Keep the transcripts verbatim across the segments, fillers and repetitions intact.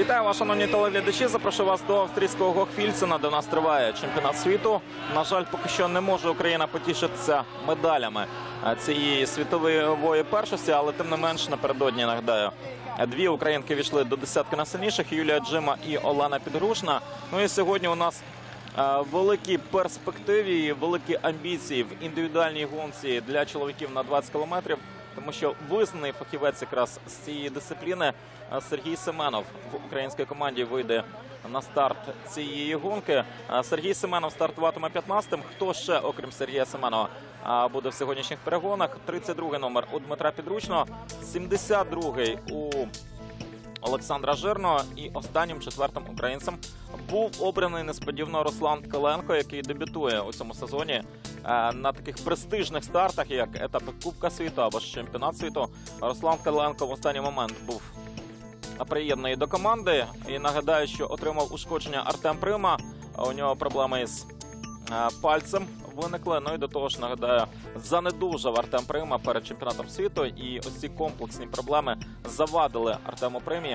Вітаю вас, шановні телеглядачі. Запрошую вас до австрійського Гохфільсена, де у нас триває чемпіонат світу. На жаль, поки що не може Україна потішитися медалями цієї світової першості, але тим не менш напередодні, нагадаю, дві українки війшли до десятки найсильніших – Юлія Джима і Олена Підгрушна. Ну і сьогодні у нас великі перспективи і великі амбіції в індивідуальній гонці для чоловіків на двадцять кілометрів. Тому що визнаний фахівець якраз з цієї дисципліни Сергій Семенов в українській команді вийде на старт цієї гонки. Сергій Семенов стартуватиме п'ятнадцятим. Хто ще, окрім Сергія Семенова, буде в сьогоднішніх перегонах? тридцять другий номер у Дмитра Підручного, сімдесят другий у Олександра Жирного і останнім четвертим українцем був обраний несподівано Руслан Ткаленко, який дебютує у цьому сезоні на таких престижних стартах, як етапи Кубка світу або ж чемпіонат світу. Руслан Ткаленко в останній момент був приєднаний до команди. І нагадаю, що отримав ушкодження Артем Прима. У нього проблеми з пальцем виникли. Ну і до того ж, нагадаю, занедужав Артем Прима перед чемпіонатом світу. І ось ці комплексні проблеми завадили Артему Примі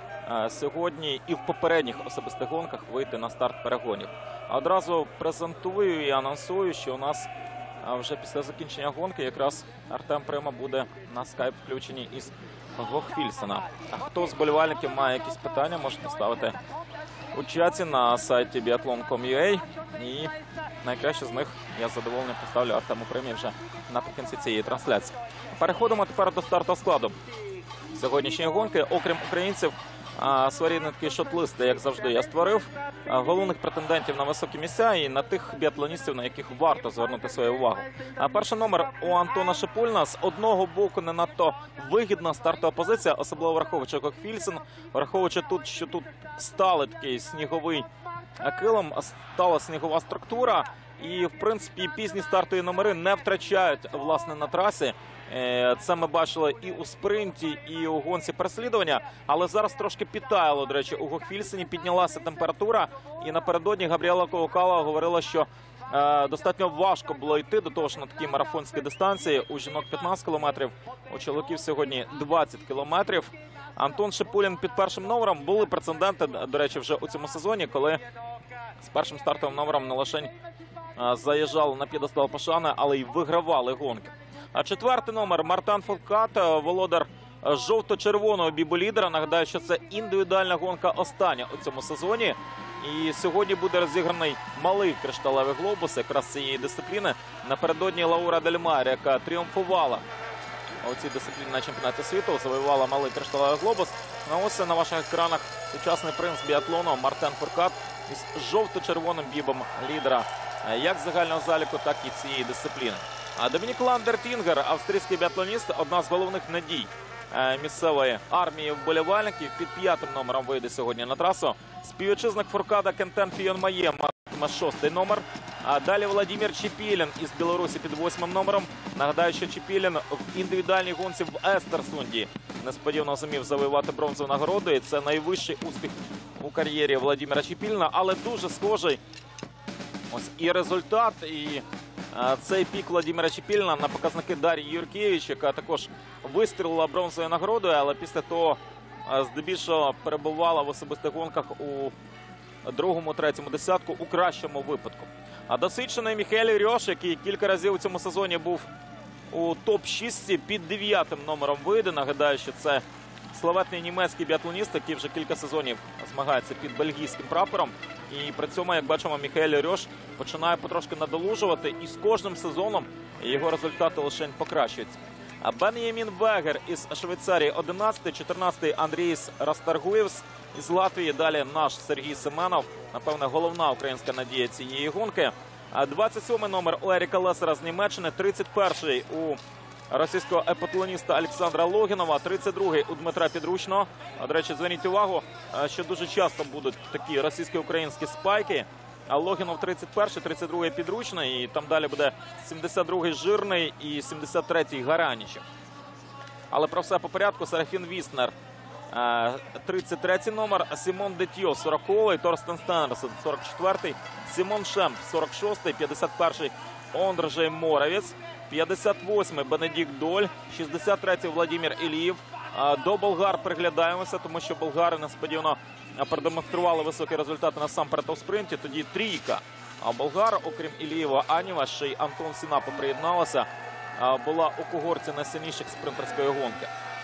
сьогодні і в попередніх особистих гонках вийти на старт перегонів. Одразу презентую і анонсую, що у нас вже після закінчення гонки якраз Артем Прима буде на скайп включенні із Гохфільсена. А хто з болівальників має якісь питання, можете ставити у чаті на сайті біатлон крапка ком крапка ю а. І найкраще з них я з задоволенням поставлю Артему Примі вже наприкінці цієї трансляції. Переходимо тепер до стартового складу сьогоднішньої гонки. Окрім українців, своєрідний такий шот-лист, як завжди, я створив головних претендентів на високі місця і на тих біатлоністів, на яких варто звернути свою увагу. Перший номер у Антона Шипульна. З одного боку не надто вигідна стартова позиція, особливо враховуючи Гохфільсен, враховуючи тут, що тут стали такий сніговий килим, стала снігова структура. І, в принципі, пізні стартові номери не втрачають, власне, на трасі. Це ми бачили і у спринті, і у гонці переслідування. Але зараз трошки підтаяло, до речі, у Гохфільсені піднялася температура. І напередодні Габріела Ковакала говорила, що е, достатньо важко було йти до того ж на такій марафонській дистанції. У жінок п'ятнадцять кілометрів, у чоловіків сьогодні двадцять кілометрів. Антон Шипулін під першим номером. Були прецеденти, до речі, вже у цьому сезоні, коли з першим стартовим номером не лише заїжджали на п'єдестал пошани, але й вигравали гонки. А четвертий номер Мартен Фуркат, володар жовто-червоного біболідера. Нагадаю, що це індивідуальна гонка остання у цьому сезоні. І сьогодні буде розіграний малий кришталевий глобус якраз цієї дисципліни. Напередодні Лаура Дель Маре, яка тріумфувала у цій дисципліні на чемпіонаті світу, завоювала малий кришталевий глобус. Ну, ось на ваших екранах сучасний принц біатлону Мартен Фуркат із жовто-червоним бібом лідера як загального заліку, так і цієї дисципліни. А Домінік Ландертінгер, австрійський біатлоніст, одна з головних надій місцевої армії вболівальників, під п'ятим номером вийде сьогодні на трасу. Співвітчизник Фуркада Кентен Фіон-Має матиме шостий номер. А далі Владимир Чепілін із Білорусі під восьмим номером. Нагадаю, що Чепілін в індивідуальній гонці в Естерсунді несподівано зумів завоювати бронзову нагороду. І це найвищий успіх у кар'єрі Владимира Чепіліна, але дуже схожий ось і результат, і цей пік Владимира Чепіліна на показники Дар'ї Юркевич, яка також вистрілила бронзовою нагородою, але після того здебільшого перебувала в особистих гонках у другому, третьому десятку у кращому випадку. А досвідчений Міхель Рьош, який кілька разів у цьому сезоні був у топ шість, під дев'ятим номером вийде. Нагадаю, що це славетний німецький біатлоніст, який вже кілька сезонів змагається під бельгійським прапором. І при цьому, як бачимо, Міхель Рьош починає потрошки надолужувати. І з кожним сезоном його результати лише покращуються. А Бен'ямін Вегер із Швейцарії одинадцятий, чотирнадцятий Андріїс Растаргуєвс із Латвії. Далі наш Сергій Семенов, напевне, головна українська надія цієї гонки. А двадцять сьомий номер у Еріка Лесера з Німеччини, тридцять перший у російського епатлоніста Олександра Логінова, тридцять другий у Дмитра Підручного. А, до речі, зверніть увагу, що дуже часто будуть такі російсько-українські спайки. А Логінов тридцять перший, тридцять другий Підручний, і там далі буде сімдесят другий Жирний і сімдесят третій Гаранічев. Але про все по порядку. Серафін Віснер, тридцять третій номер, Сімон Детьо, сороковий, Торстен Стенерсен, сорок четвертий, Сімон Шемп, сорок шостий, п'ятдесят перший Ондржей Моровець, п'ятдесят восьмий Бенедикт Доль, шістдесят третій Владимир Ілієв, До болгар приглядаємося, тому що болгари несподівано продемонстрували високі результати насамперед у спринті. Тоді трійка болгар, окрім Ілієва, Аніва, ще й Антон Сінапа приєдналася, була у когорті найсильніших спринтерської гонки.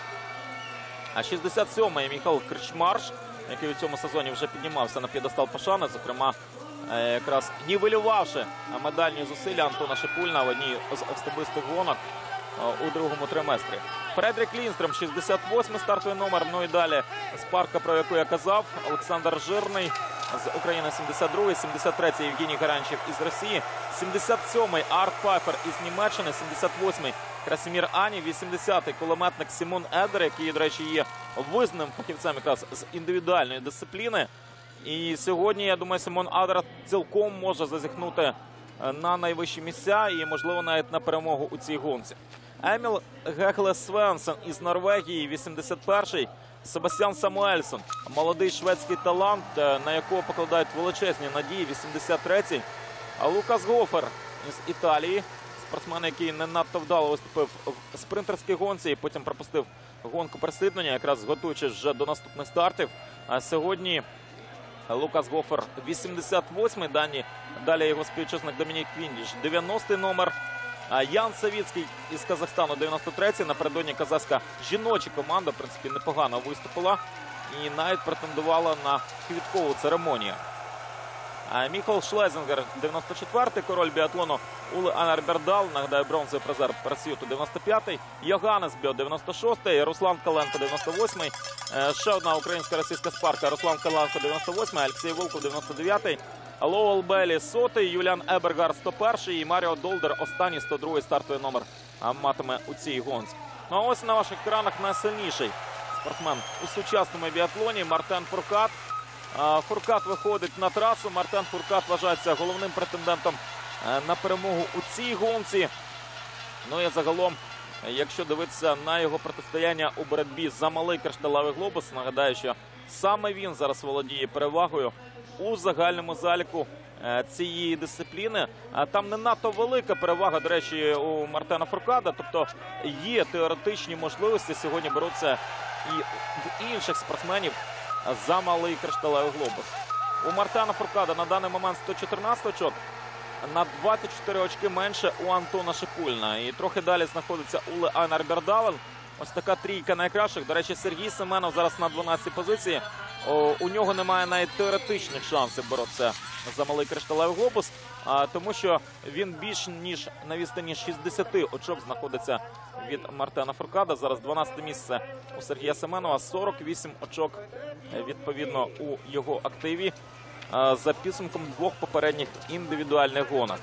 А шістдесят сьомий Міхал Крчмарш, який у цьому сезоні вже піднімався на п'єдестал пошани, зокрема, якраз нівелювавши медальні зусилля Антона Шипульна в одній з особистих гонок у другому триместрі. Фредрік Лінстрем, шістдесят восьмий стартовий номер. Ну і далі спарка, про яку я казав. Олександр Жирний з України, сімдесят другий, сімдесят третій Євгеній Гаранчев із Росії, сімдесят сьомий Арт Пайфер із Німеччини, сімдесят восьмий Красімір Ані, вісімдесятий кулеметник Сімон Едер, який, до речі, є визнаним фахівцем якраз з індивідуальної дисципліни. І сьогодні, я думаю, Сімон Едер цілком може зазіхнути на найвищі місця і, можливо, навіть на перемогу у цій гонці. Еміл Гекле Свенсен із Норвегії, вісімдесят перший. Себастьян Самуельсон, молодий шведський талант, на якого покладають величезні надії, вісімдесят третій. А Лукас Гофер із Італії, спортсмен, який не надто вдало виступив в спринтерській гонці і потім пропустив гонку присипнення, якраз готуючись вже до наступних стартів. А сьогодні Лукас Гофер вісімдесят восьмий, дані, далі його співвітчизник Домінік Квіндіш, дев'яностий номер. Ян Савіцький із Казахстану, дев'яносто третій. Напередодні казахська жіноча команда, в принципі, непогано виступила і навіть претендувала на квіткову церемонію. Міхал Шлезінгер, дев'яносто четвертий, король біатлону Уле Анар Бердал, нагадаю, бронзовий призер Парасюту, дев'яносто п'ятий, Йоганнес Бьо, дев'яносто шостий, Руслан Каленко, дев'яносто восьмий, ще одна українсько-російська спарка, Руслан Каленко, дев'яносто восьмий, Олексій Волков, дев'яносто дев'ятий, Лоуел Беллі, сотий, Юліан Ебергар, сто перший і Маріо Долдер, останній, сто другий стартовий номер матиме у цій гонці. Ну а ось на ваших екранах найсильніший спортсмен у сучасному біатлоні Мартен Фуркат. Фуркат виходить на трасу. Мартен Фуркат вважається головним претендентом на перемогу у цій гонці. Ну і загалом, якщо дивитися на його протистояння у боротьбі за малий кришталевий глобус, нагадаю, що саме він зараз володіє перевагою у загальному заліку цієї дисципліни. Там не надто велика перевага, до речі, у Мартена Фуркада. Тобто є теоретичні можливості сьогодні боротися і в інших спортсменів за малий кришталевий глобус. У Мартена Фуркада на даний момент сто чотирнадцять очок, на двадцять чотири очки менше у Антона Шипульна. І трохи далі знаходиться Уле Айнар Бердален. Ось така трійка найкращих. До речі, Сергій Семенов зараз на дванадцятій позиції. О, у нього немає навіть теоретичних шансів боротися за малий кришталевий глобус, а, тому що він більш ніж на відстані шістдесят очок знаходиться від Мартена Фуркада. Зараз дванадцяте місце у Сергія Семенова, сорок вісім очок відповідно у його активі а, за підсумком двох попередніх індивідуальних гонок.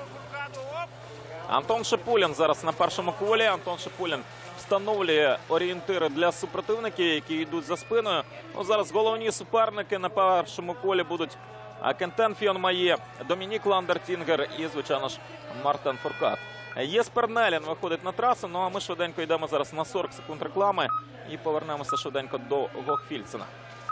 Антон Шипулін зараз на першому колі. Антон Шипулін встановлює орієнтири для супротивників, які йдуть за спиною. Ну, зараз головні суперники на першому колі будуть Кентен Фіонмає, Домінік Ландертінгер і, звичайно ж, Мартен Фуркат. Єспер Нелін виходить на трасу. Ну а ми швиденько йдемо зараз на сорок секунд реклами і повернемося швиденько до Гохфільцена.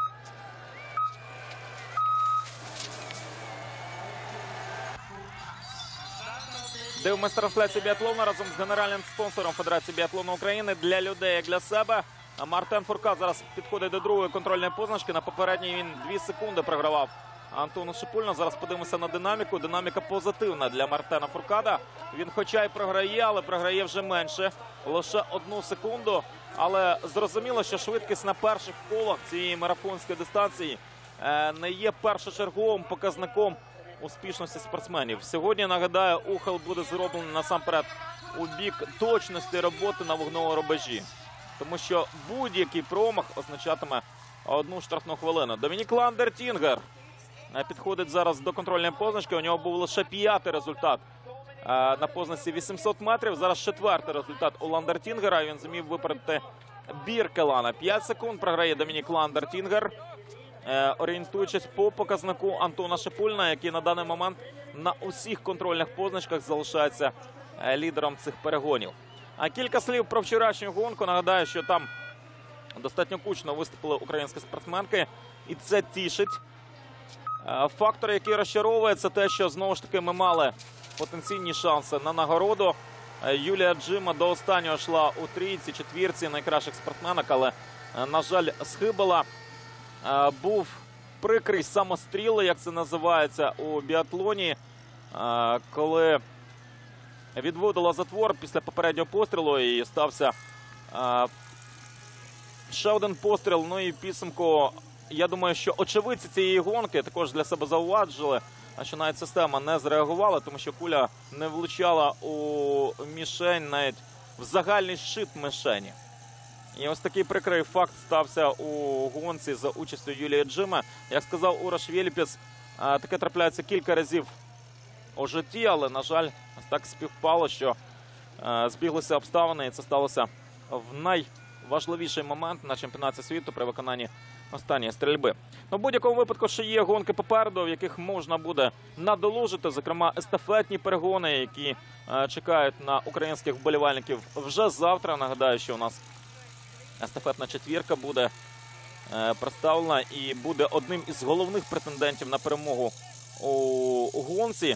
Дивимось трансляцію біатлону разом з генеральним спонсором Федерації біатлону України для людей, як для себе. Мартен Фуркат зараз підходить до другої контрольної позначки. На попередній він дві секунди програвав Антону Шипульну. Зараз подивимося на динаміку. Динаміка позитивна для Мартена Фуркада. Він хоча й програє, але програє вже менше. Лише одну секунду. Але зрозуміло, що швидкість на перших колах цієї марафонської дистанції не є першочерговим показником успішності спортсменів. Сьогодні, нагадаю, ухил буде зроблений насамперед у бік точності роботи на вогневому рубежі. Тому що будь-який промах означатиме одну штрафну хвилину. Домінік Ландертінгер підходить зараз до контрольної позначки. У нього був лише п'ятий результат на позначці вісімсот метрів. Зараз четвертий результат у Ландертінгера. Він зумів випередити Біркелана. п'ять секунд програє Домінік Ландертінгер, орієнтуючись по показнику Антона Шипульна, який на даний момент на усіх контрольних позначках залишається лідером цих перегонів. А кілька слів про вчорашню гонку. Нагадаю, що там достатньо кучно виступили українські спортсменки, і це тішить. Фактор, який розчаровує, це те, що знову ж таки ми мали потенційні шанси на нагороду. Юлія Джима до останнього йшла у трійці, четвірці найкращих спортсменок, але, на жаль, схибила. Був прикрий самостріл, як це називається у біатлоні, коли відводила затвор після попереднього пострілу і стався ще один постріл. Ну і в підсумку, я думаю, що очевидці цієї гонки також для себе зауважили, що навіть система не зреагувала, тому що куля не влучала у мішень, навіть в загальний щит мішені. І ось такий прикрий факт стався у гонці за участю Юлії Джими. Як сказав Урош Єліпец, таке трапляється кілька разів у житті, але, на жаль, ось так співпало, що збіглися обставини, і це сталося в найважливіший момент на чемпіонаті світу при виконанні останньої стрільби. Ну, в будь-якому випадку ще є гонки попереду, в яких можна буде надолужити, зокрема естафетні перегони, які е, чекають на українських вболівальників вже завтра. Нагадаю, що у нас естафетна четвірка буде е, представлена і буде одним із головних претендентів на перемогу у, у гонці.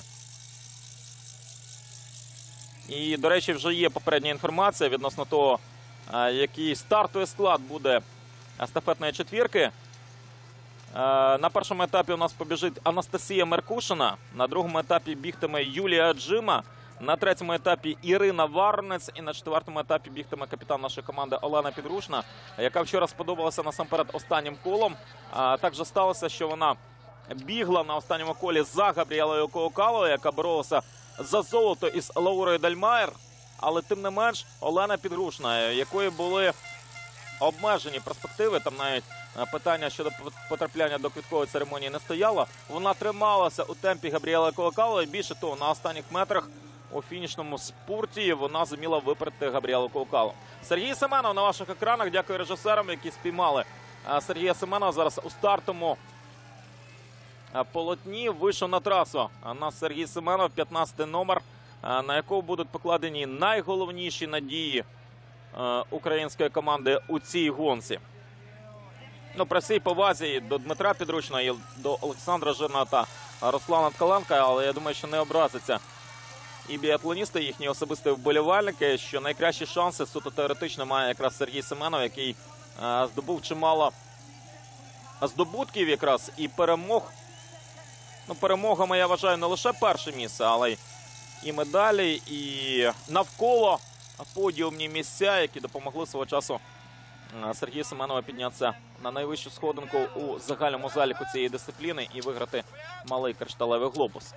І, до речі, вже є попередня інформація відносно того, е, який стартовий склад буде естафетної четвірки. На першому етапі у нас побіжить Анастасія Меркушина, на другому етапі бігтиме Юлія Джима, на третьому етапі Ірина Варнець і на четвертому етапі бігтиме капітан нашої команди Олена Підрушна, яка вчора сподобалася насамперед останнім колом. Так же сталося, що вона бігла на останньому колі за Габріелою Коукалою, яка боролася за золото із Лаурою Дальмайер, але тим не менш Олена Підрушна, якої були обмежені перспективи, там навіть питання щодо потрапляння до квіткової церемонії не стояло. Вона трималася у темпі Габріели Коукалої. Більше того, на останніх метрах у фінішному спурті вона зуміла випередити Габріелу Коукалу. Сергій Семенов на ваших екранах. Дякую режисерам, які спіймали Сергія Семенова. Зараз у стартовому полотні вийшов на трасу. У нас Сергій Семенов, п'ятнадцятий номер, на якого будуть покладені найголовніші надії української команди у цій гонці. Ну, при всій повазі до Дмитра Підручного і до Олександра Жирного та Руслана Ткаленка, але я думаю, що не образиться і біатлоністи, їхні особисті вболівальники, що найкращі шанси суто теоретично має якраз Сергій Семенов, який е, здобув чимало здобутків якраз і перемог. Ну, перемогами, я вважаю, не лише перше місце, але й і медалі, і навколо подіумні місця, які допомогли свого часу Сергію Семенову піднятися на найвищу сходинку у загальному заліку цієї дисципліни і виграти малий кришталевий глобус.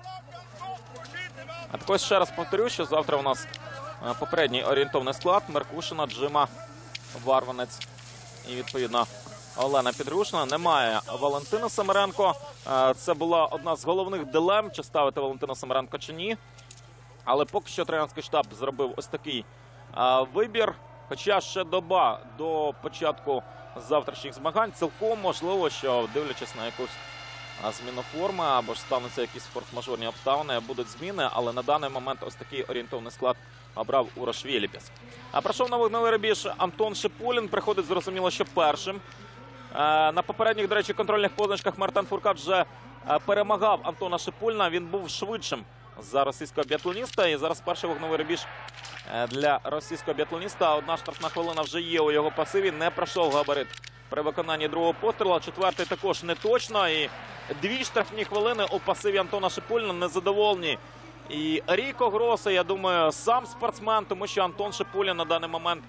А також ще раз повторю, що завтра у нас попередній орієнтовний склад: Меркушина, Джима, Варванець і, відповідно, Олена Підрушна. Немає Валентина Семеренко. Це була одна з головних дилем, чи ставити Валентина Семеренко чи ні. Але поки що тренерський штаб зробив ось такий а, вибір. Хоча ще доба до початку завтрашніх змагань, цілком можливо, що, дивлячись на якусь а, зміну форми або ж стануться якісь форс-мажорні обставини, будуть зміни. Але на даний момент ось такий орієнтовний склад обрав Урош Єліпец. А пройшов на вогневий рубіж Антон Шипулін. Приходить, зрозуміло, що першим. А, на попередніх, до речі, контрольних позначках Мартен Фуркат вже а, перемагав Антона Шипуліна. Він був швидшим за російського біатлоніста. І зараз перший вогневий рубіж для російського біатлоніста. Одна штрафна хвилина вже є у його пасиві. Не пройшов габарит при виконанні другого пострілу. Четвертий також не точно. І дві штрафні хвилини у пасиві Антона Шипуліна. Незадоволені і Ріко Гросе, я думаю, сам спортсмен, тому що Антон Шипулін на даний момент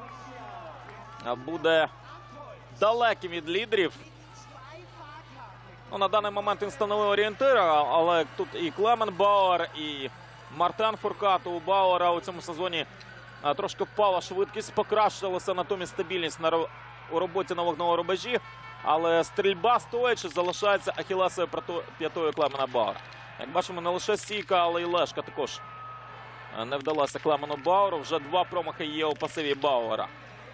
буде далеким від лідерів. Ну, на даний момент він становив орієнтира, але тут і Клемен Бауер, і Мартен Фуркат. У Бауера у цьому сезоні а, трошки впала швидкість, покращилася натомість стабільність на, у роботі на вогневому рубежі. Але стрільба стоячи залишається ахілесовою п'ятою Клемена Бауера. Як бачимо, не лише стійка, але й лежка також не вдалася Клемену Бауеру. Вже два промахи є у пасиві Бауера.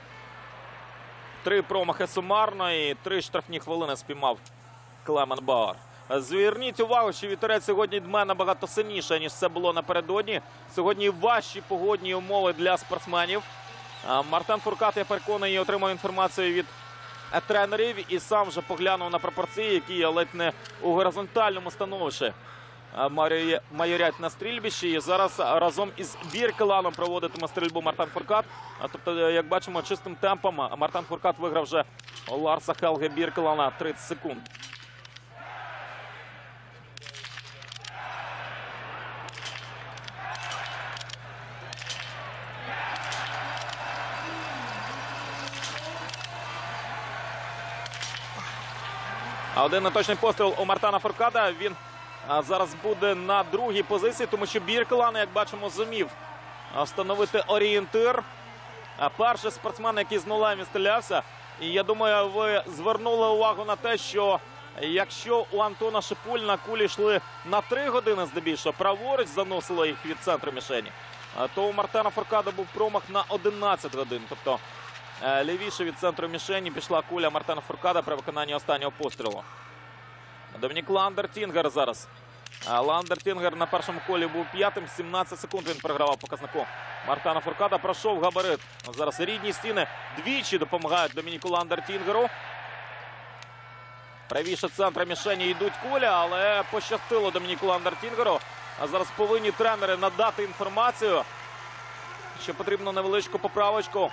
Три промахи сумарно і три штрафні хвилини спіймав Клемен Бауер. Зверніть увагу, що вітерець сьогодні дме набагато сильніше, ніж це було напередодні. Сьогодні важчі погодні умови для спортсменів. Мартен Фуркат, я переконаний, отримав інформацію від тренерів і сам вже поглянув на пропорції, які є ледь не у горизонтальному становищі майорять на стрільбищі. І зараз разом із Біркеланом проводитиме стрільбу Мартен Фуркат. Тобто, як бачимо, чистим темпом Мартен Фуркат виграв вже у Ларса Хелге Біркелана тридцять секунд. Один неточний постріл у Мартена Фурката. Він зараз буде на другій позиції, тому що Біркелан, як бачимо, зумів встановити орієнтир. Перший спортсмен, який з нулем стрілявся. І я думаю, ви звернули увагу на те, що якщо у Антона Шипульна кулі йшли на три години здебільшого, праворуч заносило їх від центру мішені, то у Мартена Фурката був промах на одинадцять годин. Тобто лівіше від центру мішені пішла куля Мартена Фурката при виконанні останнього пострілу. Домінік Ландертінгер зараз. Ландертінгер на першому колі був п'ятим. сімнадцять секунд він програвав показнику Мартена Фурката. Пройшов габарит. Зараз рідні стіни двічі допомагають Домініку Ландертінгеру. Правіше центра мішені йдуть кулі, але пощастило Домініку Ландертінгеру. А зараз повинні тренери надати інформацію, що потрібно невеличку поправочку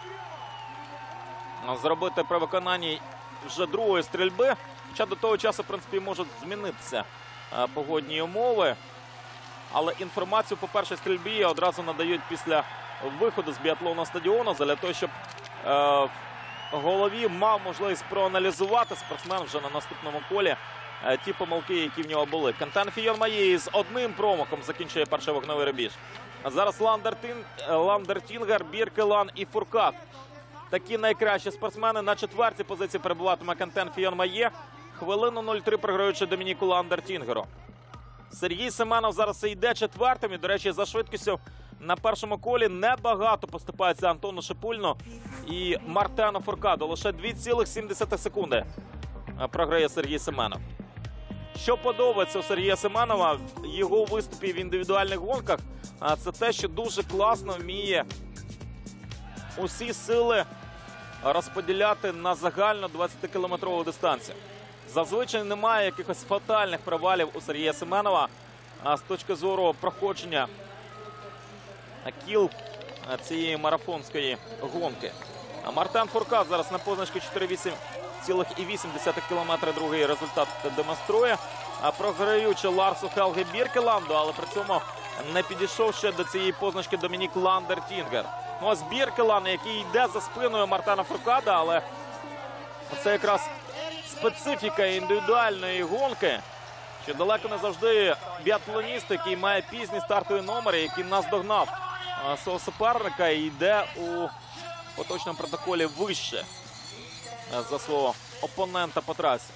зробити при виконанні вже другої стрільби. Хоча до того часу, в принципі, можуть змінитися погодні умови. Але інформацію по першій стрільбі одразу надають після виходу з біатлонного стадіону, для того, щоб е, в голові мав можливість проаналізувати спортсмен вже на наступному колі е, ті помилки, які в нього були. Кентен Фійон-Має з одним промахом закінчує перший вогневий рубіж. А зараз Ландертін, Ландертінгер, Біркелан і Фуркат. Такі найкращі спортсмени. На четвертій позиції перебуватиме Кентен Фійон-Має. Хвилину нуль три програючи Домініку Ландертінгеру. Сергій Семенов зараз йде четвертим. І, до речі, за швидкістю на першому колі небагато поступається Антону Шипульну і Мартену Фуркату. Лише дві цілих сім десятих секунди програє Сергій Семенов. Що подобається у Сергія Семенова в його виступі в індивідуальних гонках, це те, що дуже класно вміє усі сили розподіляти на загальну двадцятикілометрову дистанцію. Зазвичай немає якихось фатальних провалів у Сергія Семенова з точки зору проходження кіл цієї марафонської гонки. Мартен Фуркат зараз на позначку чотири вісім цілих вісім десятих кілометра другий результат демонструє, програючи Ларсу Хелге Біркеланду, але при цьому не підійшов ще до цієї позначки Домінік Ландертінгер. Ну, ось Біркелан, який йде за спиною Мартена Фурката, але це якраз специфіка індивідуальної гонки, що далеко не завжди біатлоніст, який має пізні стартові номери, який наздогнав свого суперника і йде у поточному протоколі вище за свого опонента по трасі.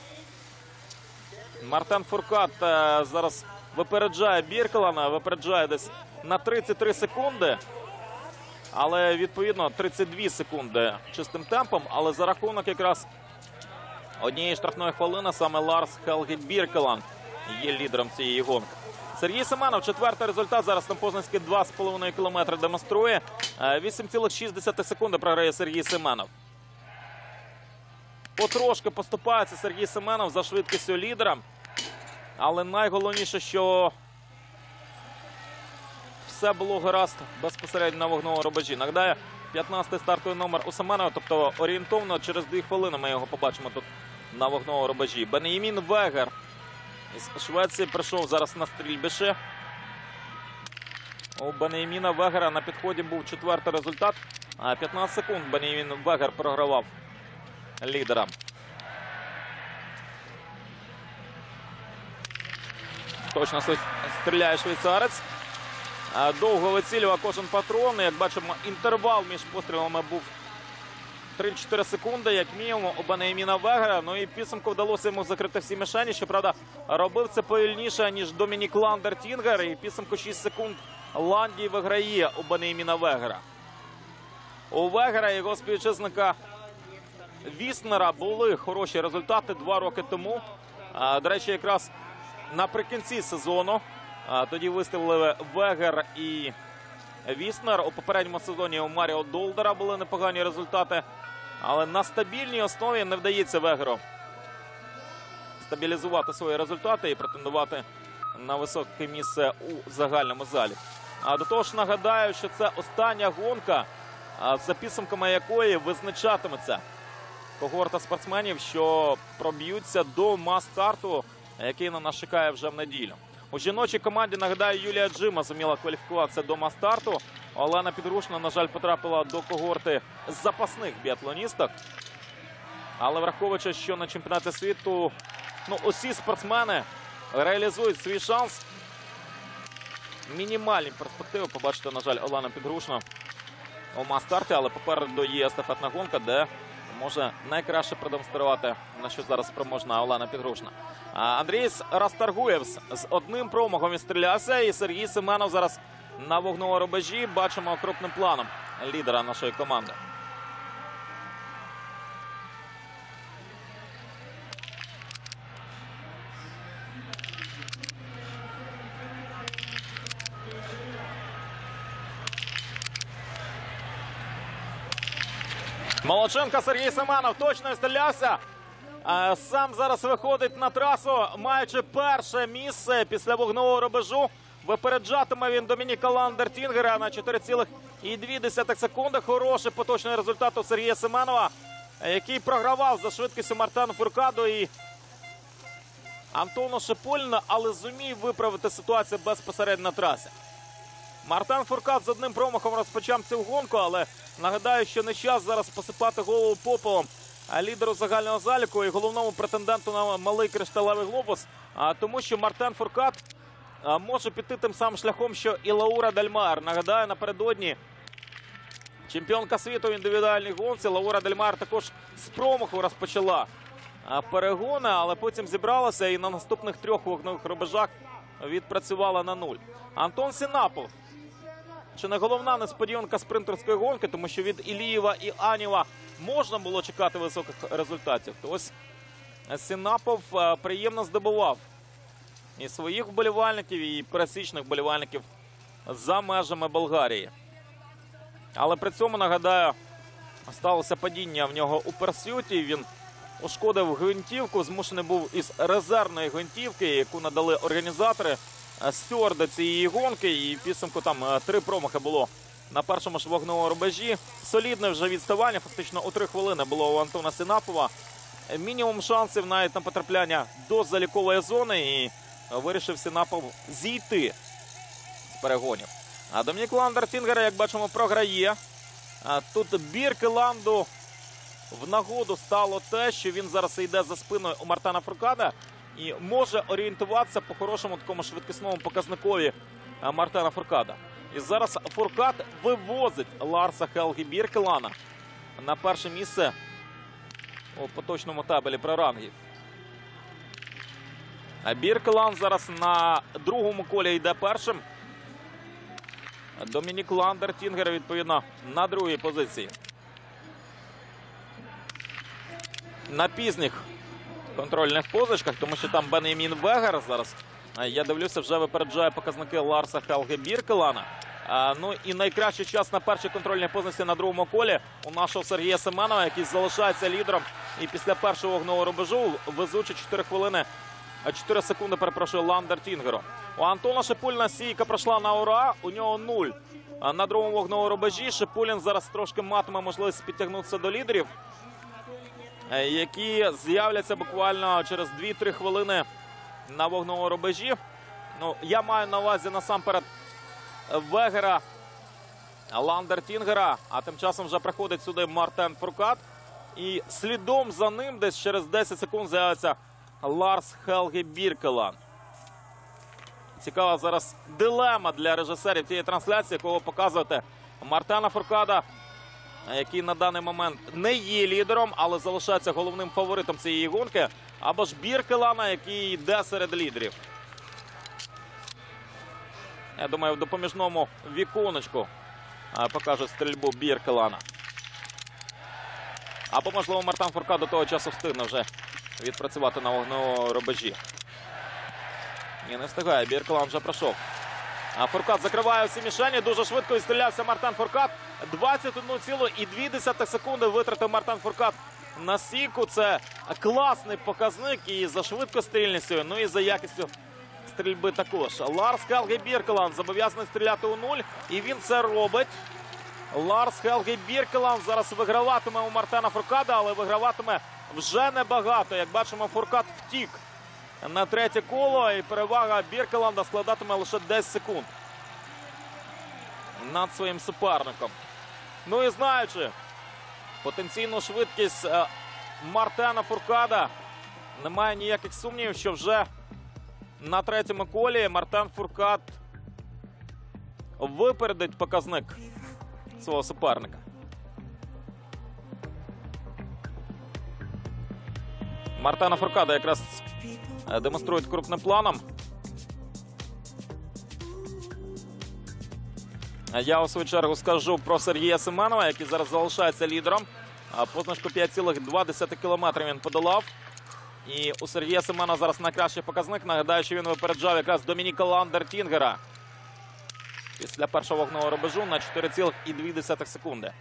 Мартен Фуркат зараз випереджає Біркелана, випереджає десь на тридцять три секунди. Але, відповідно, тридцять дві секунди чистим темпом. Але за рахунок якраз однієї штрафної хвилини саме Ларс Хелге Біркелан є лідером цієї гонки. Сергій Семенов, четвертий результат, зараз на позначці два з половиною кілометри демонструє. вісім цілих шість десятих секунди програє Сергій Семенов. Потрошки поступається Сергій Семенов за швидкістю лідера. Але найголовніше, що все було гаразд безпосередньо на вогневому рубежі. Нагадаю, п'ятнадцятий стартовий номер у Семенова, тобто орієнтовно через дві хвилини ми його побачимо тут на вогневому рубежі. Бен'ямін Вегер із Швеції прийшов зараз на стрільбище. У Бен'яміна Вегера на підході був четвертий результат. п'ятнадцять секунд Бен'ямін Вегер програвав лідерам. Точно стріляє швейцарець. Довго вицілював кожен патрон. Як бачимо, інтервал між пострілами був три-чотири секунди, як мінімум, у Бен'яміна Вегера. Ну і підсумку вдалося йому закрити всі мішені. Щоправда, робив це повільніше, ніж Домінік Ландертінгер. І підсумку шість секунд Ланді виграє у Бен'яміна Вегера. У Вегера і його співвітчизника Віснера були хороші результати два роки тому. До речі, якраз наприкінці сезону тоді виставили Вегер і Віснер. У попередньому сезоні у Маріо Долдера були непогані результати. Але на стабільній основі не вдається Вегеру стабілізувати свої результати і претендувати на високе місце у загальному залі. А до того ж нагадаю, що це остання гонка, за підсумками якої визначатиметься когорта спортсменів, що проб'ються до мас-старту, який на нас чекає вже в неділю. У жіночій команді, нагадаю, Юлія Джима зуміла кваліфікуватися до мас-старту. Олена Підрушна, на жаль, потрапила до когорти запасних біатлоністок. Але враховуючи, що на чемпіонаті світу ну, усі спортсмени реалізують свій шанс, мінімальні перспективи побачите, на жаль, Олена Підрушна у мас-старті, але попереду є естафетна гонка, де може найкраще продемонструвати, на що зараз спроможна Олена Підрушна. Андрійс Расторгуєвс з одним промахом відстрілявся, і Сергій Семенов зараз на вогневому рубежі. Бачимо крупним планом лідера нашої команди. Молодченко Сергій Семенов точно відстрілявся. Сам зараз виходить на трасу, маючи перше місце після вогневого рубежу. Випереджатиме він Домініка Ландертінгера на чотири цілих дві секунди. Хороший поточний результат у Сергія Семенова, який програвав за швидкістю Мартену Фуркаду і Антону Шипуліну, але зумів виправити ситуацію безпосередньо на трасі. Мартен Фуркад з одним промахом розпочав цю гонку, але нагадаю, що не час зараз посипати голову попелом лідеру загального заліку і головному претенденту на малий кришталевий глобус, тому що Мартен Фуркад може піти тим самим шляхом, що і Лаура Дель Мар. Нагадаю, напередодні чемпіонка світу в індивідуальній гонці Лаура Дель Мар також з промаху розпочала перегони, але потім зібралася і на наступних трьох вогневих рубежах відпрацювала на нуль. Антон Сінапов. Чи не головна несподіванка спринтерської гонки, тому що від Ілієва і Анєва можна було чекати високих результатів. То ось Сінапов приємно здобував і своїх вболівальників, і пересічних вболівальників за межами Болгарії. Але при цьому, нагадаю, сталося падіння в нього у персюті. Він ушкодив гвинтівку, змушений був із резервної гвинтівки, яку надали організатори, стюарди цієї гонки. І в підсумку там три промахи було на першому ж вогневому рубежі. Солідне вже відставання, фактично у три хвилини було у Антона Сінапова. Мінімум шансів навіть на потрапляння до залікової зони, і вирішив Сінапов зійти з перегонів. А Домінік Ландертінгер, як бачимо, програє. А тут Біркеланду в нагоду стало те, що він зараз йде за спиною у Мартена Фуркада і може орієнтуватися по хорошому такому швидкісному показникові Мартена Фуркада. І зараз Фуркад вивозить Ларса Хелгі Біркелана на перше місце у поточному табелі прорангів. А Біркелан зараз на другому колі йде першим. Домінік Ландертінгер, відповідно, на другій позиції. На пізніх контрольних позначках, тому що там Бен'ямін Вегер зараз, я дивлюся, вже випереджає показники Ларса Хелгі Біркелана. А, ну і найкращий час на першій контрольній позиції на другому колі у нашого Сергія Семенова, який залишається лідером. І після першого вогневого рубежу везучи чотири хвилини, чотири секунди, перепрошую, Ландертінгеру. У Антона Шипуліна стійка пройшла на ура, у нього нуль. На другому вогневому рубежі Шипулін зараз трошки матиме можливість підтягнутися до лідерів, які з'являться буквально через дві-три хвилини на вогневому рубежі. Ну, я маю на увазі насамперед Вегера, Ландертінгера, а тим часом вже приходить сюди Мартен Фуркад. І слідом за ним десь через десять секунд з'явиться Ларс Хелгі Біркелан. Цікава зараз дилема для режисерів цієї трансляції, якого показувати Мартена Фуркада, який на даний момент не є лідером, але залишається головним фаворитом цієї гонки, або ж Біркелана, який йде серед лідерів. Я думаю, в допоміжному віконечку покажуть стрільбу Біркелана. Або, можливо, Мартен Фуркад до того часу встигне вже відпрацювати на вогневому рубежі. Ні, не встигає. Біркелан вже пройшов. А Фуркад закриває всі мішені. Дуже швидко відстрілявся Мартен Фуркад. двадцять одну цілу дві секунди витратив Мартен Фуркад на стійку. Це класний показник і за швидкострільністю, ну і за якістю стрільби також. Ларс Хелге Біркеланд зобов'язаний стріляти у нуль. І він це робить. Ларс Хелге Біркеланд зараз виграватиме у Мартена Фуркада, але виграватиме вже небагато. Як бачимо, Фуркад втік на третє коло. І перевага Біркеланда складатиме лише десять секунд над своїм суперником. Ну і знаючи потенційну швидкість Мартена Фуркада, немає ніяких сумнівів, що вже на третьому колі Мартен Фуркад випередить показник свого суперника. Мартена Фуркада якраз демонструють крупним планом. Я у свою чергу скажу про Сергія Семенова, який зараз залишається лідером. Позначку п'ять цілих два десятих кілометрів він подолав. І у Сергія Семенова зараз найкращий показник. Нагадаю, що він випереджав якраз Домініка Ландертінгера після першого вогневого рубежу на чотири цілих дві десятих секунди.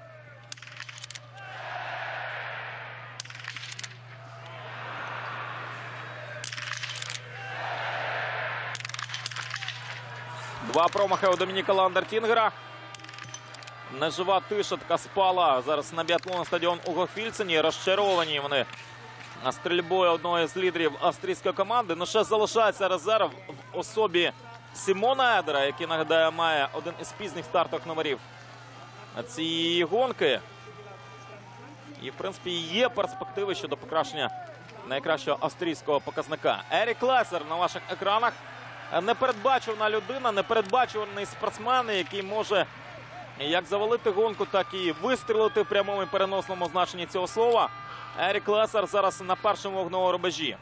Два промахи у Домініка Ландертінгера. Нежива тиша така спала зараз на біатлонний стадіон у Гохфільцені. Розчаровані вони стрільбою одного з лідерів австрійської команди. Ну ще залишається резерв в особі Сімона Едера, який, нагадаю, має один із пізніх стартових номерів цієї гонки. І, в принципі, є перспективи щодо покращення найкращого австрійського показника. Ерік Лесер на ваших екранах. Непередбачувана людина, непередбачуваний спортсмен, який може як завалити гонку, так і вистрілити в прямому і переносному значенні цього слова. Ерік Лесер зараз на першому вогневому рубежі.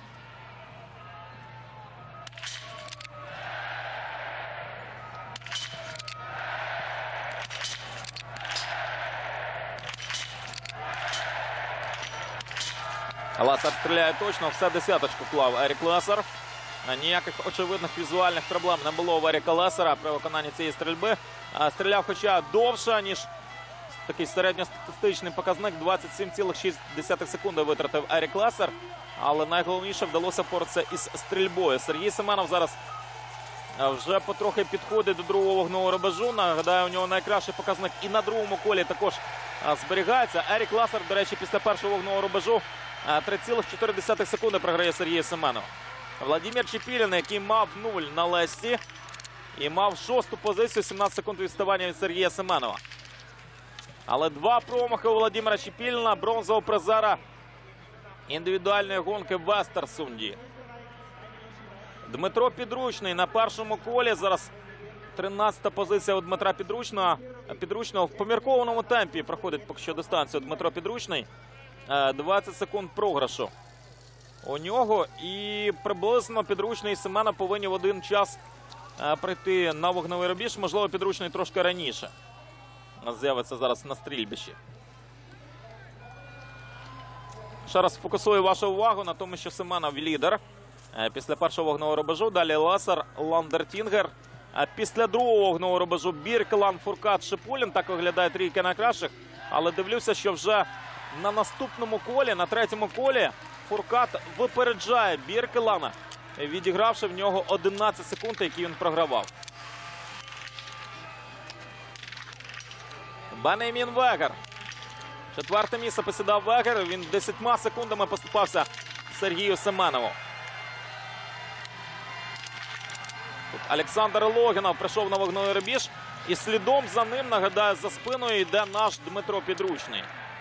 Лесер стріляє точно, все десяточку клав Ерік Лесер. Ніяких очевидних візуальних проблем не було у Еріка Лесера при виконанні цієї стрільби. Стріляв хоча довше, ніж такий середньостатистичний показник. двадцять сім цілих шість десятих секунди витратив Ерік Лесер. Але найголовніше вдалося впоратися із стрільбою. Сергій Семенов зараз вже потрохи підходить до другого вогневого рубежу. Нагадаю, у нього найкращий показник і на другому колі також зберігається. Ерік Лесер, до речі, після першого вогневого рубежу три цілих чотири десятих секунди програє Сергія Семенова. Владимир Чепілін, який мав нуль на лесті і мав шосту позицію, сімнадцять секунд відставання від Сергія Семенова. Але два промахи у Владимира Чепіліна, бронзового призера індивідуальної гонки в Естерсунді. Дмитро Підручний на першому колі. Зараз тринадцята позиція у Дмитра Підручного. Підручного в поміркованому темпі проходить поки що дистанцію Дмитро Підручний. двадцять секунд програшу у нього. І приблизно Підручний і Семена повинні в один час прийти на вогневий рубіж. Можливо, Підручний трошки раніше з'явиться зараз на стрільбищі. Ще раз фокусую вашу увагу на тому, що Семенов лідер після першого вогневого рубежу. Далі Лесер, Ландертінгер. Після другого вогневого рубежу Біркеланд, Фуркад, Шипулін. Так виглядає трійка найкращих. Але дивлюся, що вже на наступному колі, на третьому колі, Фуркад випереджає Біркелана, відігравши в нього одинадцять секунд, які він програвав. Бенемін Вегер. Четверте місце посідав Вегер. Він десятьма секундами поступався Сергію Семенову. Тут Олександр Логінов прийшов на вогневий рубіж. І слідом за ним, нагадаю, за спиною йде наш Дмитро Підручний.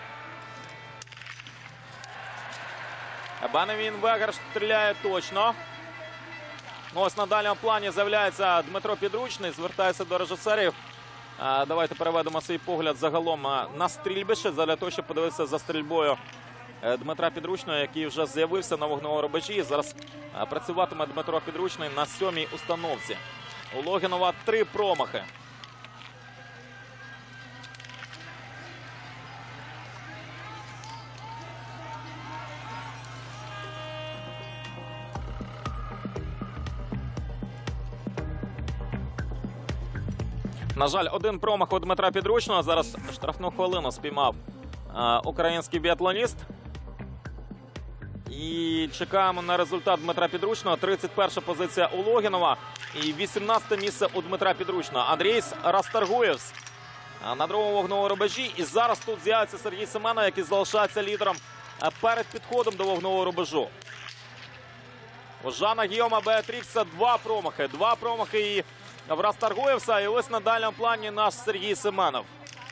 Бенемін Вегер стріляє точно. Ну, ось на дальньому плані з'являється Дмитро Підручний. Звертається до режисерів. Давайте переведемо свій погляд загалом на стрільбище, для того, щоб подивитися за стрільбою Дмитра Підручного, який вже з'явився на вогневому рубежі. Зараз працюватиме Дмитро Підручний на сьомій установці. У Логінова три промахи. На жаль, один промах у Дмитра Підручного. Зараз штрафну хвилину спіймав е, український біатлоніст. І чекаємо на результат Дмитра Підручного. тридцять перша позиція у Логінова і вісімнадцяте місце у Дмитра Підручного. Андрійс Расторгуєвс на другому вогновому рубежі. І зараз тут з'явиться Сергій Семенов, який залишається лідером перед підходом до вогнового рубежу. У Жана Гійома Беатрікса два промахи. Два промахи і в Расторгуєвса. І ось на дальньому плані наш Сергій Семенов.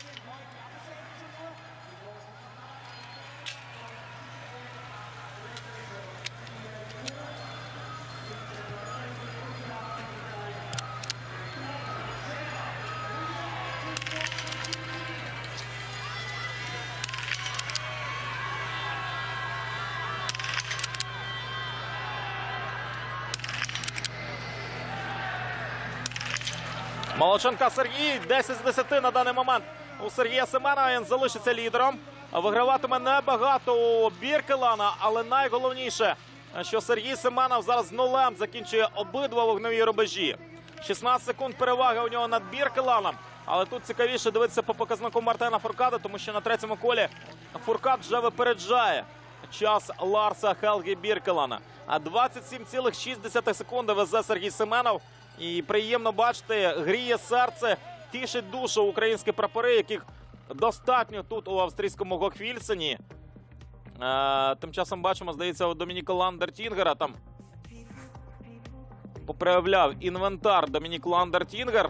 Молодченка Сергій, десять з десяти на даний момент у Сергія Семенова. Він залишиться лідером. Виграватиме небагато у Біркелана, але найголовніше, що Сергій Семенов зараз нулем закінчує обидва вогневі рубежі. шістнадцять секунд переваги у нього над Біркеланом. Але тут цікавіше дивитися по показнику Мартена Фуркада, тому що на третьому колі Фуркад вже випереджає час Ларса Хелгі Біркелана. А двадцять сім цілих шість десятих секунди везе Сергій Семенов. І приємно бачити, гріє серце, тішить душу українські прапори, яких достатньо тут у австрійському Гохфільсені. Е, тим часом бачимо, здається, у Домініка Ландертінгера там поправляв інвентар Домінік Ландертінгер.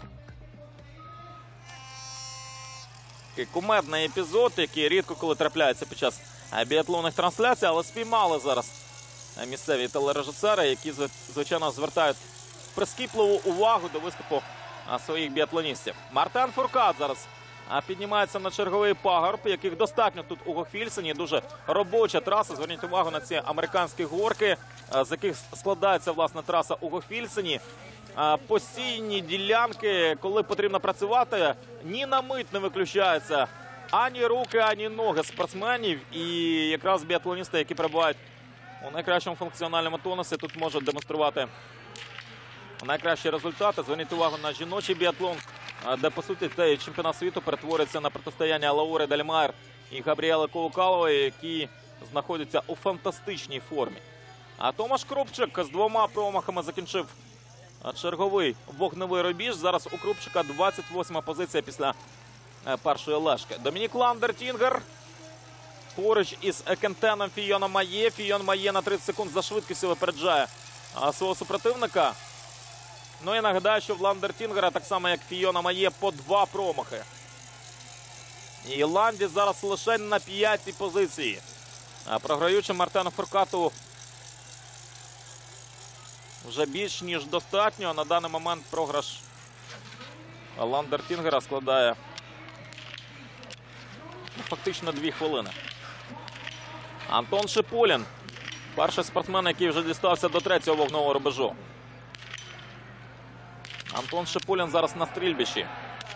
Такий кумедний епізод, який рідко коли трапляється під час біатлонних трансляцій, але спіймали зараз місцеві телережисери, які, звичайно, звертають прискіпливу увагу до виступу своїх біатлоністів. Мартен Фуркад зараз піднімається на черговий пагорб, яких достатньо тут у Гохфільсені. Дуже робоча траса. Зверніть увагу на ці американські горки, з яких складається, власне, траса у Гохфільсені. Постійні ділянки, коли потрібно працювати, ні на мить не виключаються ані руки, ані ноги спортсменів. І якраз біатлоністи, які перебувають у найкращому функціональному тонусі, тут можуть демонструвати найкращі результати. Зверніть увагу на жіночий біатлон, де, по суті, цей чемпіонат світу перетворюється на протистояння Лаури Дельмайер і Габріели Коукалової, які знаходяться у фантастичній формі. А Томаш Крупчик з двома промахами закінчив черговий вогневий рубіж. Зараз у Крупчика двадцять восьма позиція після першої лежки. Домінік Ландертінгер поруч із Кентеном Фійоном Має. Фійон Має на тридцять секунд за швидкістю випереджає свого супротивника. Ну і нагадаю, що в Ландертінгера, так само як Фійона Має, по два промахи. І Ланді зараз лише на п'ятій позиції. Програючи Мартену Фуркату вже більш ніж достатньо. На даний момент програш Ландертінгера складає фактично дві хвилини. Антон Шипулін. Перший спортсмен, який вже дістався до третього вогнового рубежу. Антон Шипулін зараз на стрільбищі.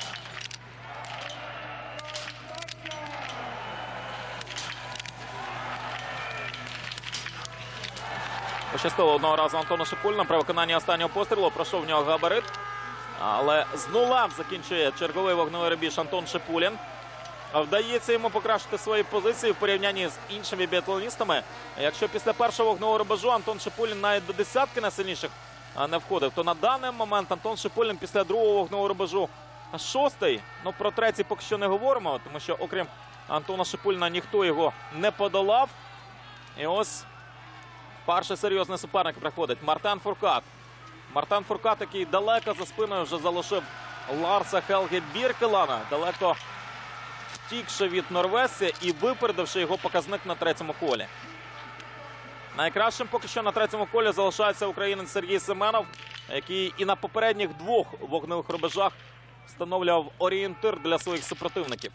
Пощастило одного разу Антону Шипуліну. При виконанні останнього пострілу пройшов в нього габарит. Але з нулем закінчує черговий вогневий рубіж Антон Шипулін. Вдається йому покращити свої позиції в порівнянні з іншими біатлоністами. Якщо після першого вогневого рубежу Антон Шипулін навіть до десятки найсильніших не входив, то на даний момент Антон Шипулін після другого вогневого рубежу шостий. Ну, про третій поки що не говоримо, тому що окрім Антона Шипуліна ніхто його не подолав. І ось перший серйозний суперник приходить. Мартен Фуркад. Мартен Фуркад, який далеко за спиною вже залишив Ларса Хелгі Біркелана. Далеко втікши від норвежця і випередивши його показник на третьому колі. Найкращим поки що на третьому колі залишається українець Сергій Семенов, який і на попередніх двох вогневих рубежах встановлював орієнтир для своїх супротивників.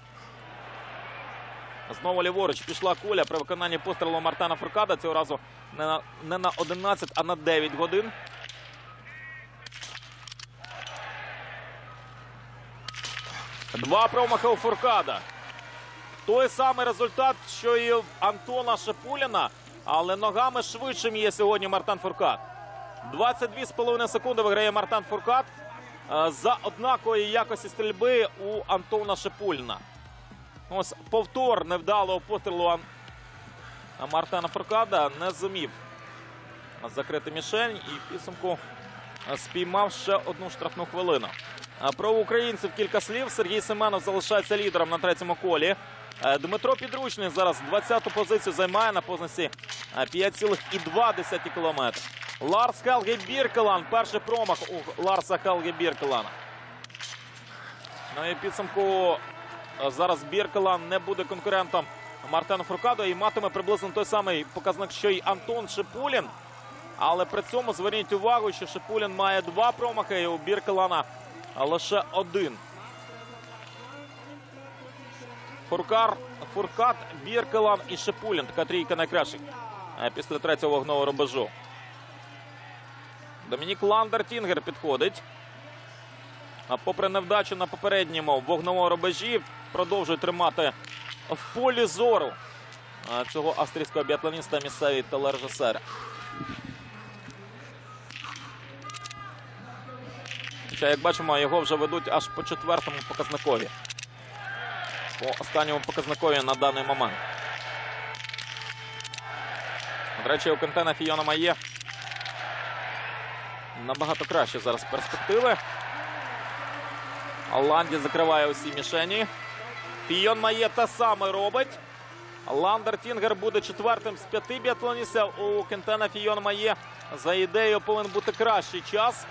Знову ліворуч пішла куля при виконанні пострілу Мартена Фуркада. Цього разу не на, не на одинадцять, а на дев'ять годин. Два промахи у Фуркада. Той самий результат, що і в Антона Шипуліна, але ногами швидшим є сьогодні Мартен Фуркад. двадцять дві з половиною секунди виграє Мартен Фуркад за однакової якості стрільби у Антона Шипуліна. Ось повтор невдалого пострілу Мартена Фуркада не зумів закрити мішень і в підсумку спіймав ще одну штрафну хвилину. Про українців кілька слів. Сергій Семенов залишається лідером на третьому колі. Дмитро Підручний зараз двадцяту позицію займає на позначці п'ять цілих два десятих кілометри. Ларс Хелге Біркелан. Перший промах у Ларса Хелге Біркелана. Ну і підсумку зараз Біркелан не буде конкурентом Мартену Фуркаду і матиме приблизно той самий показник, що й Антон Шипулін. Але при цьому зверніть увагу, що Шипулін має два промахи, і у Біркелана лише один. Фуркар, Фуркад, Біркелан і Шипулін. Така трійка найкращих після третього вогнового рубежу. Домінік Ландертінгер підходить. Попри невдачу на попередньому вогновому рубежі, продовжує тримати в полі зору цього австрійського біатлоніста місцеві телережисери. Хоча, як бачимо, його вже ведуть аж по четвертому показникові. По останньому показникові на даний момент. До речі, у Кентена Фійона Має набагато краще зараз перспективи. Ланді закриває усі мішені. Фійон Має те саме робить. Ландертінгер буде четвертим з п'яти біатлоністів. У Кентена Фійон Має за ідеєю повинен бути кращий час.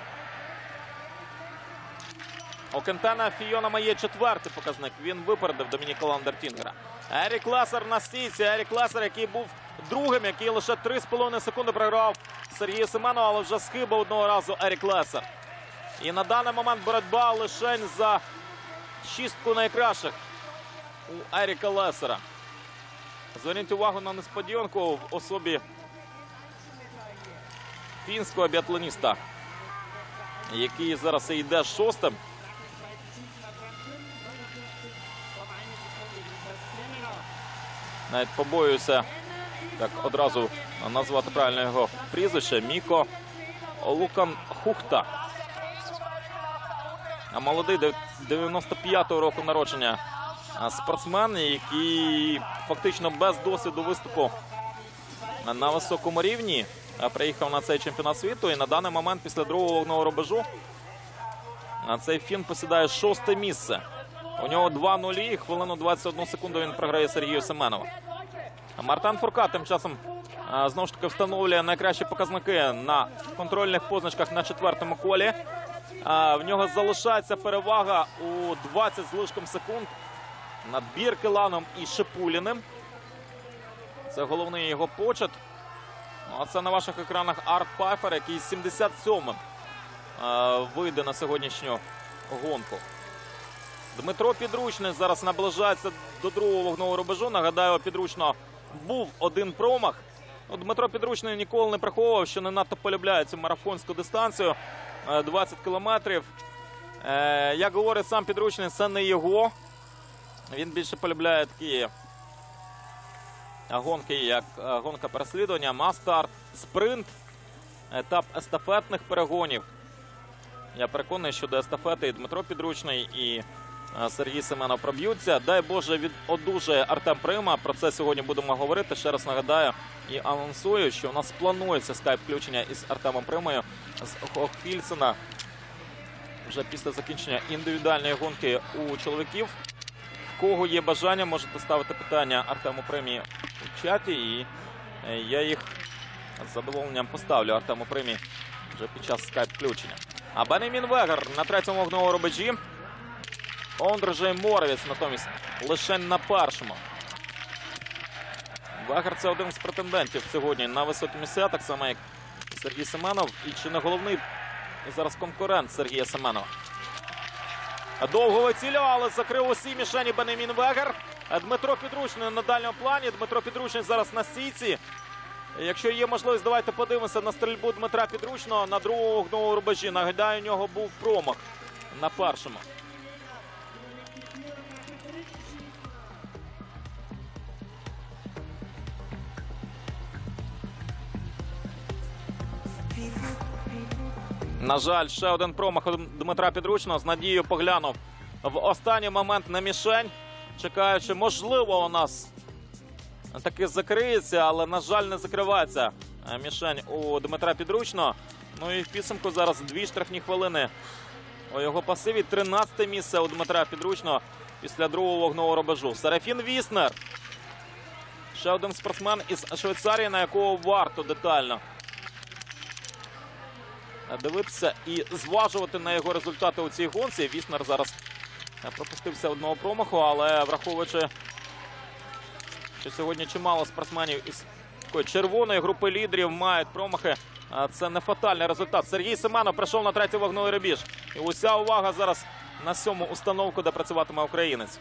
У Кентена Фійона Має четвертий показник. Він випередив Домініка Ландертінгера. Ерік Лесер на стійці. Ерік Лесер, який був другим, який лише три з половиною секунди програв Сергію Семенову, але вже схибав одного разу Ерік Лесер. І на даний момент боротьба лишень за шістку найкращих у Еріка Лесера. Зверніть увагу на несподіванку в особі фінського біатлоніста, який зараз і йде шостим. Навіть побоююся так одразу назвати правильно його прізвище. Міко Луканхухта. А молодий дев'яносто п'ятого року народження спортсмен, який фактично без досвіду виступу на високому рівні приїхав на цей чемпіонат світу. І на даний момент після другого вогнового рубежу цей фін посідає шосте місце. У нього два нулі, хвилину двадцять одну секунду він програє Сергію Семенову. Мартен Фуркад тим часом знову ж таки встановлює найкращі показники на контрольних позначках на четвертому колі. В нього залишається перевага у двадцять з лишком секунд над Біркеланом і Шипуліним. Це головний його почет. А це на ваших екранах Арт Пайфер, який сімдесят сьомим вийде на сьогоднішню гонку. Дмитро Підручний зараз наближається до другого вогнового рубежу. Нагадаю, у Підручного був один промах. Дмитро Підручний ніколи не приховував, що не надто полюбляє цю марафонську дистанцію. двадцять кілометрів. Як говорить сам Підручний, це не його. Він більше полюбляє такі гонки, як гонка переслідування, мас-старт, спринт, етап естафетних перегонів. Я переконаний, що до естафети і Дмитро Підручний, і Сергій Семенов проб'ються. Дай Боже, від одужає Артем Прима. Про це сьогодні будемо говорити. Ще раз нагадаю і анонсую, що у нас планується скайп-включення із Артемом Примою з Хохфільсена вже після закінчення індивідуальної гонки у чоловіків. В кого є бажання, можете ставити питання Артему Примі у чаті, і я їх з задоволенням поставлю Артему Примі вже під час скайп-включення. А Бенемін Вегер на третьому вогновому рубежі. Ондржей Моровець натомість лише на першому. Вегер – це один з претендентів сьогодні на високі місця, так само як Сергій Семенов. І чи не головний зараз конкурент Сергія Семенова. Довго вицілював, але закрив усі мішені Бенемін Вегер. Дмитро Підручний на дальньому плані. Дмитро Підручний зараз на стійці. Якщо є можливість, давайте подивимося на стрільбу Дмитра Підручного на другому вогновому рубежі. Нагадаю, у нього був промах на першому. На жаль, ще один промах у Дмитра Підручного. З надією поглянув в останній момент на мішень, чекаючи, можливо, у нас таки закриється, але, на жаль, не закривається мішень у Дмитра Підручного. Ну і в підсумку зараз дві штрафні хвилини у його пасиві. тринадцяте місце у Дмитра Підручного після другого вогнового рубежу. Серафін Віснер. Ще один спортсмен із Швейцарії, на якого варто детально дивитися і зважувати на його результати у цій гонці. Віснер зараз пропустився одного промаху, але враховуючи, що сьогодні чимало спортсменів із такої червоної групи лідерів мають промахи, це не фатальний результат. Сергій Семенов прийшов на третій вогновий рубіж. І уся увага зараз на сьому установку, де працюватиме українець.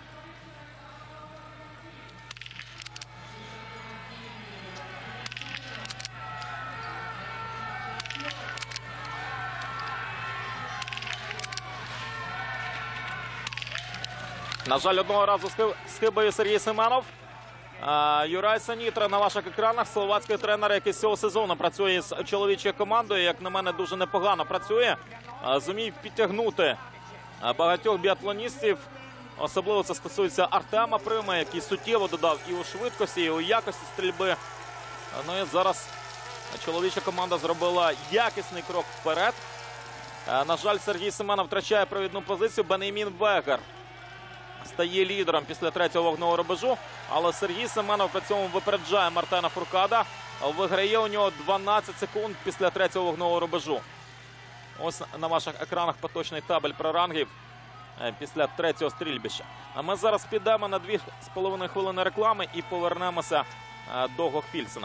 На жаль, одного разу схибає Сергій Семенов. Юрай Санітра на ваших екранах. Словацький тренер, який з цього сезону працює з чоловічою командою. Як на мене, дуже непогано працює. Зумів підтягнути багатьох біатлоністів. Особливо це стосується Артема Прима, який суттєво додав і у швидкості, і у якості стрільби. Ну і зараз чоловіча команда зробила якісний крок вперед. На жаль, Сергій Семенов втрачає провідну позицію. Бенеймін Вегер стає лідером після третього вогнового рубежу, але Сергій Семенов при цьому випереджає Мартена Фуркада. Виграє у нього дванадцять секунд після третього вогнового рубежу. Ось на ваших екранах поточний табель про рангів після третього стрільбища. А ми зараз підемо на дві з половиною хвилини реклами і повернемося до Гохфільсена.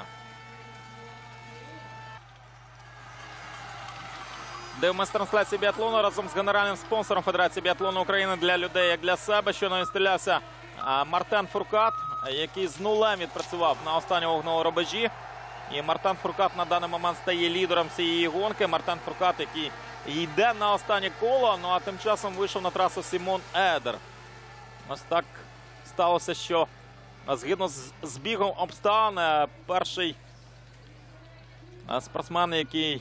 Дивимось трансляцію біатлону разом з генеральним спонсором Федерації біатлону України для людей, як для себе. Щойно відстрілявся Мартен Фуркад, який з нулем відпрацював на останньому вогновому рубежі. І Мартен Фуркад на даний момент стає лідером цієї гонки. Мартен Фуркад, який йде на останнє коло, ну а тим часом вийшов на трасу Сімон Едер. Ось так сталося, що згідно з збігом обставин, перший спортсмен, який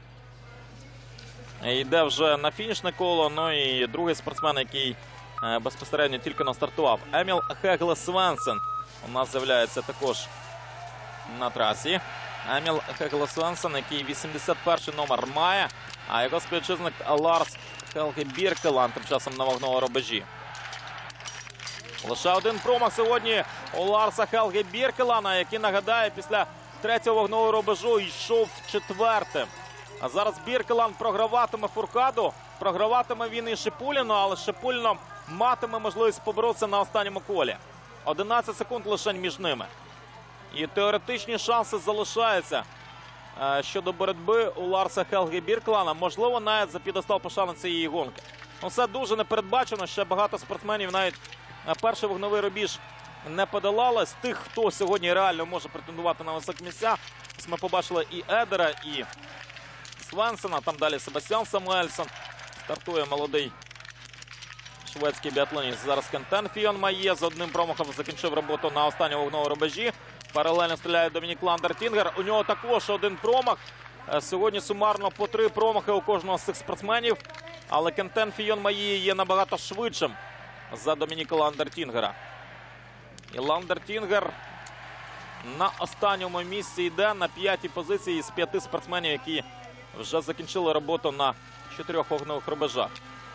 йде вже на фінішне коло, ну і другий спортсмен, який безпосередньо тільки настартував. Еміл Хегле Свенсен у нас з'являється також на трасі. Еміл Хегле Свенсен, який вісімдесят перший номер має, а його співвітчизник Ларс Хелге Біркеланд тим часом на вогновому рубежі. Лише один промах сьогодні у Ларса Хелге Біркелана, який, нагадаю, після третього вогнового рубежу йшов четвертим. А зараз Біркеланд програватиме Фуркаду, програватиме він і Шипуліну, але Шипуліно матиме можливість поборотися на останньому колі. одинадцять секунд лише між ними. І теоретичні шанси залишаються щодо боротьби у Ларса Хелге Біркелана. Можливо, навіть за підостав пошани цієї гонки. Ну, все дуже непередбачено. Ще багато спортсменів навіть перший вогновий рубіж не подолали. З тих, хто сьогодні реально може претендувати на високі місця, ми побачили і Едера, і Свенсена. Там далі Себастьян Самуельсон. Стартує молодий шведський біатлоніст. Зараз Кентен Фіон Має з одним промахом закінчив роботу на останньому вогновому рубежі. Паралельно стріляє Домінік Ландертінгер. У нього також один промах. Сьогодні сумарно по три промахи у кожного з цих спортсменів. Але Кентен Фіон Має є набагато швидшим за Домініка Ландертінгера. І Ландертінгер на останньому місці йде на п'ятій позиції з п'яти спортсменів, які вже закінчили роботу на чотирьох вогнових рубежах.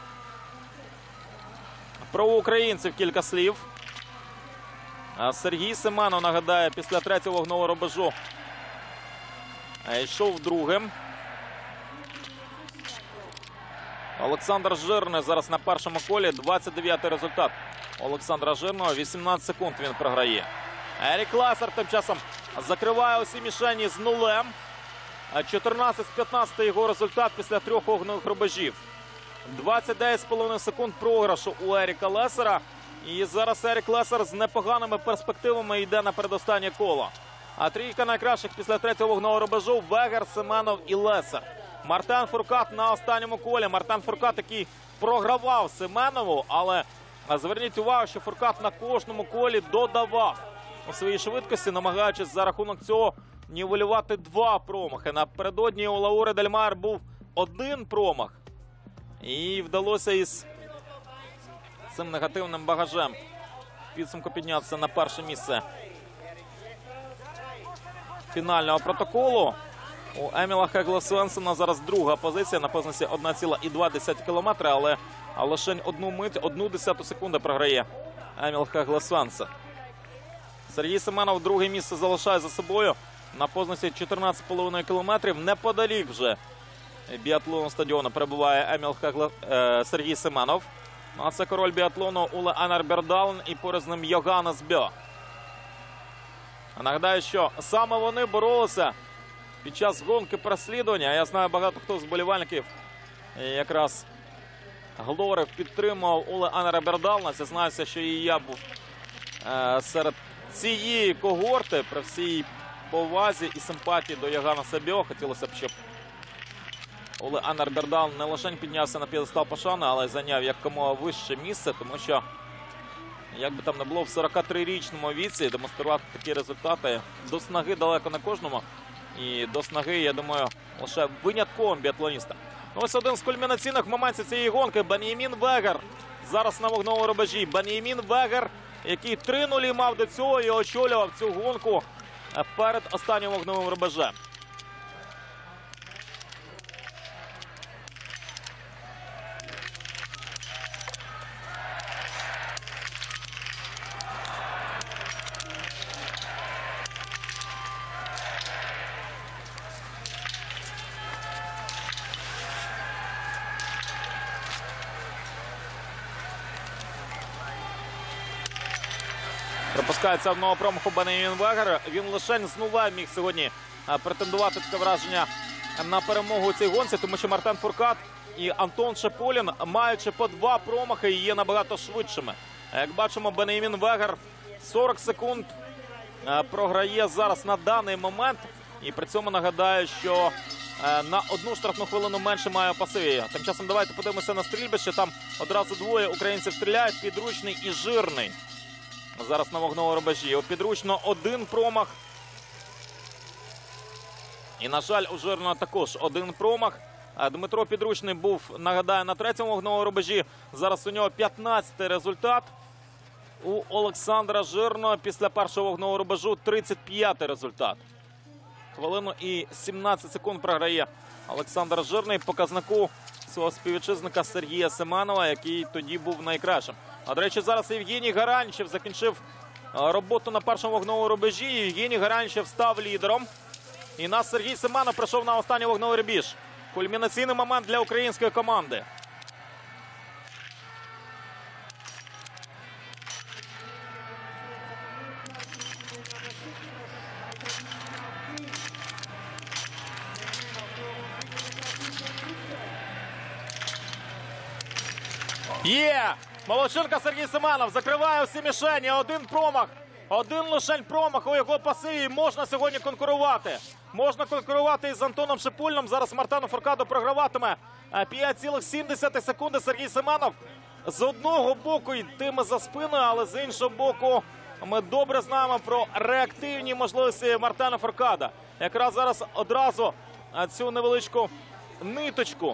Про українців кілька слів. Сергій Семенов, нагадаю, після третього вогнового рубежу йшов другим. Олександр Жирний зараз на першому колі. двадцять дев'ятий результат Олександра Жирного. вісімнадцять секунд він програє. Ерік Лесер тим часом закриває усі мішені з нулем. чотирнадцять з п'ятнадцяти його результат після трьох вогнових рубежів. двадцять дев'ять з половиною секунд програшу у Еріка Лесера. І зараз Ерік Лесер з непоганими перспективами йде на передостаннє коло. А трійка найкращих після третього вогнового рубежу – Вегер, Семенов і Лесер. Мартен Фуркад на останньому колі. Мартен Фуркад, який програвав Семенову, але зверніть увагу, що Фуркад на кожному колі додавав у своїй швидкості, намагаючись за рахунок цього нівелювати два промахи. Напередодні у Лаури Дельмайер був один промах. І вдалося із цим негативним багажем в підсумку піднятися на перше місце фінального протоколу. У Еміла Хегла Свенсона зараз друга позиція на позиції одна ціла два десятих кілометри, але лише одну мить, одну десяту секунди програє Еміл Хегла Свенсон. Сергій Семенов друге місце залишає за собою на позиції чотирнадцять з половиною кілометрів. Неподалік вже біатлону стадіону перебуває Еміл Хегла, е, Сергій Семенов. А це король біатлону Уле Анар Бєрдален і поряд з ним Йоганнес Бьо. Нагадаю, що саме вони боролися під час гонки переслідування. Я знаю, багато хто з вболівальників якраз говорив, підтримував Уле Анара Бєрдалена. Зізнаюся, що і я був е, серед цієї когорти, при всій повазі і симпатії до Йоганнеса Бьо. Хотілося б, щоб Уле Анар Бєрдален не лише піднявся на п'єдестал пошани, але й зайняв якомога вище місце, тому що, як би там не було, в сорокатрирічному віці демонструвати такі результати до снаги далеко не кожному. І до снаги, я думаю, лише винятковим біатлоністам. Ось один з кульмінаційних моментів цієї гонки. Бен'ямін Вегер зараз на вогневому рубежі. Бен'ямін Вегер, який три нуль мав до цього і очолював цю гонку перед останнім вогневим рубежем. Пропускається одного промаху Бен'ямін Вегер. Він лише з нуля міг сьогодні претендувати, таке враження, на перемогу у цій гонці, тому що Мартен Фуркат і Антон Шипулін, маючи по два промахи, є набагато швидшими. Як бачимо, Бен'ямін Вегер сорок секунд програє зараз на даний момент. І при цьому нагадаю, що на одну штрафну хвилину менше має у пасиві. Тим часом давайте подивимося на стрільбище. Там одразу двоє українців стріляють, Підручний і Жирний. Зараз на вогневому рубежі. У Підручного один промах. І, на жаль, у Жирного також один промах. Дмитро Підручний був, нагадаю, на третьому вогневому рубежі. Зараз у нього п'ятнадцятий результат. У Олександра Жирного після першого вогневого рубежу тридцять п'ятий результат. Хвилину і сімнадцять секунд програє Олександр Жирний показнику свого співвітчизника Сергія Семенова, який тоді був найкращим. А, до речі, зараз Євгеній Гаранчев закінчив роботу на першому вогневому рубежі. Євгеній Гаранчев став лідером. І нас Сергій Семенов прийшов на останній вогневий рубіж. Кульмінаційний момент для української команди. Є! Молодчинка Сергій Семенов закриває всі мішені. Один промах. Один лишень промах у його пасиві. Можна сьогодні конкурувати. Можна конкурувати із Антоном Шипульним. Зараз Мартену Фуркаду програватиме п'ять цілих сім десятих секунди. Сергій Семенов з одного боку йтиме за спиною, але з іншого боку ми добре знаємо про реактивні можливості Мартена Фуркада. Якраз зараз одразу цю невеличку ниточку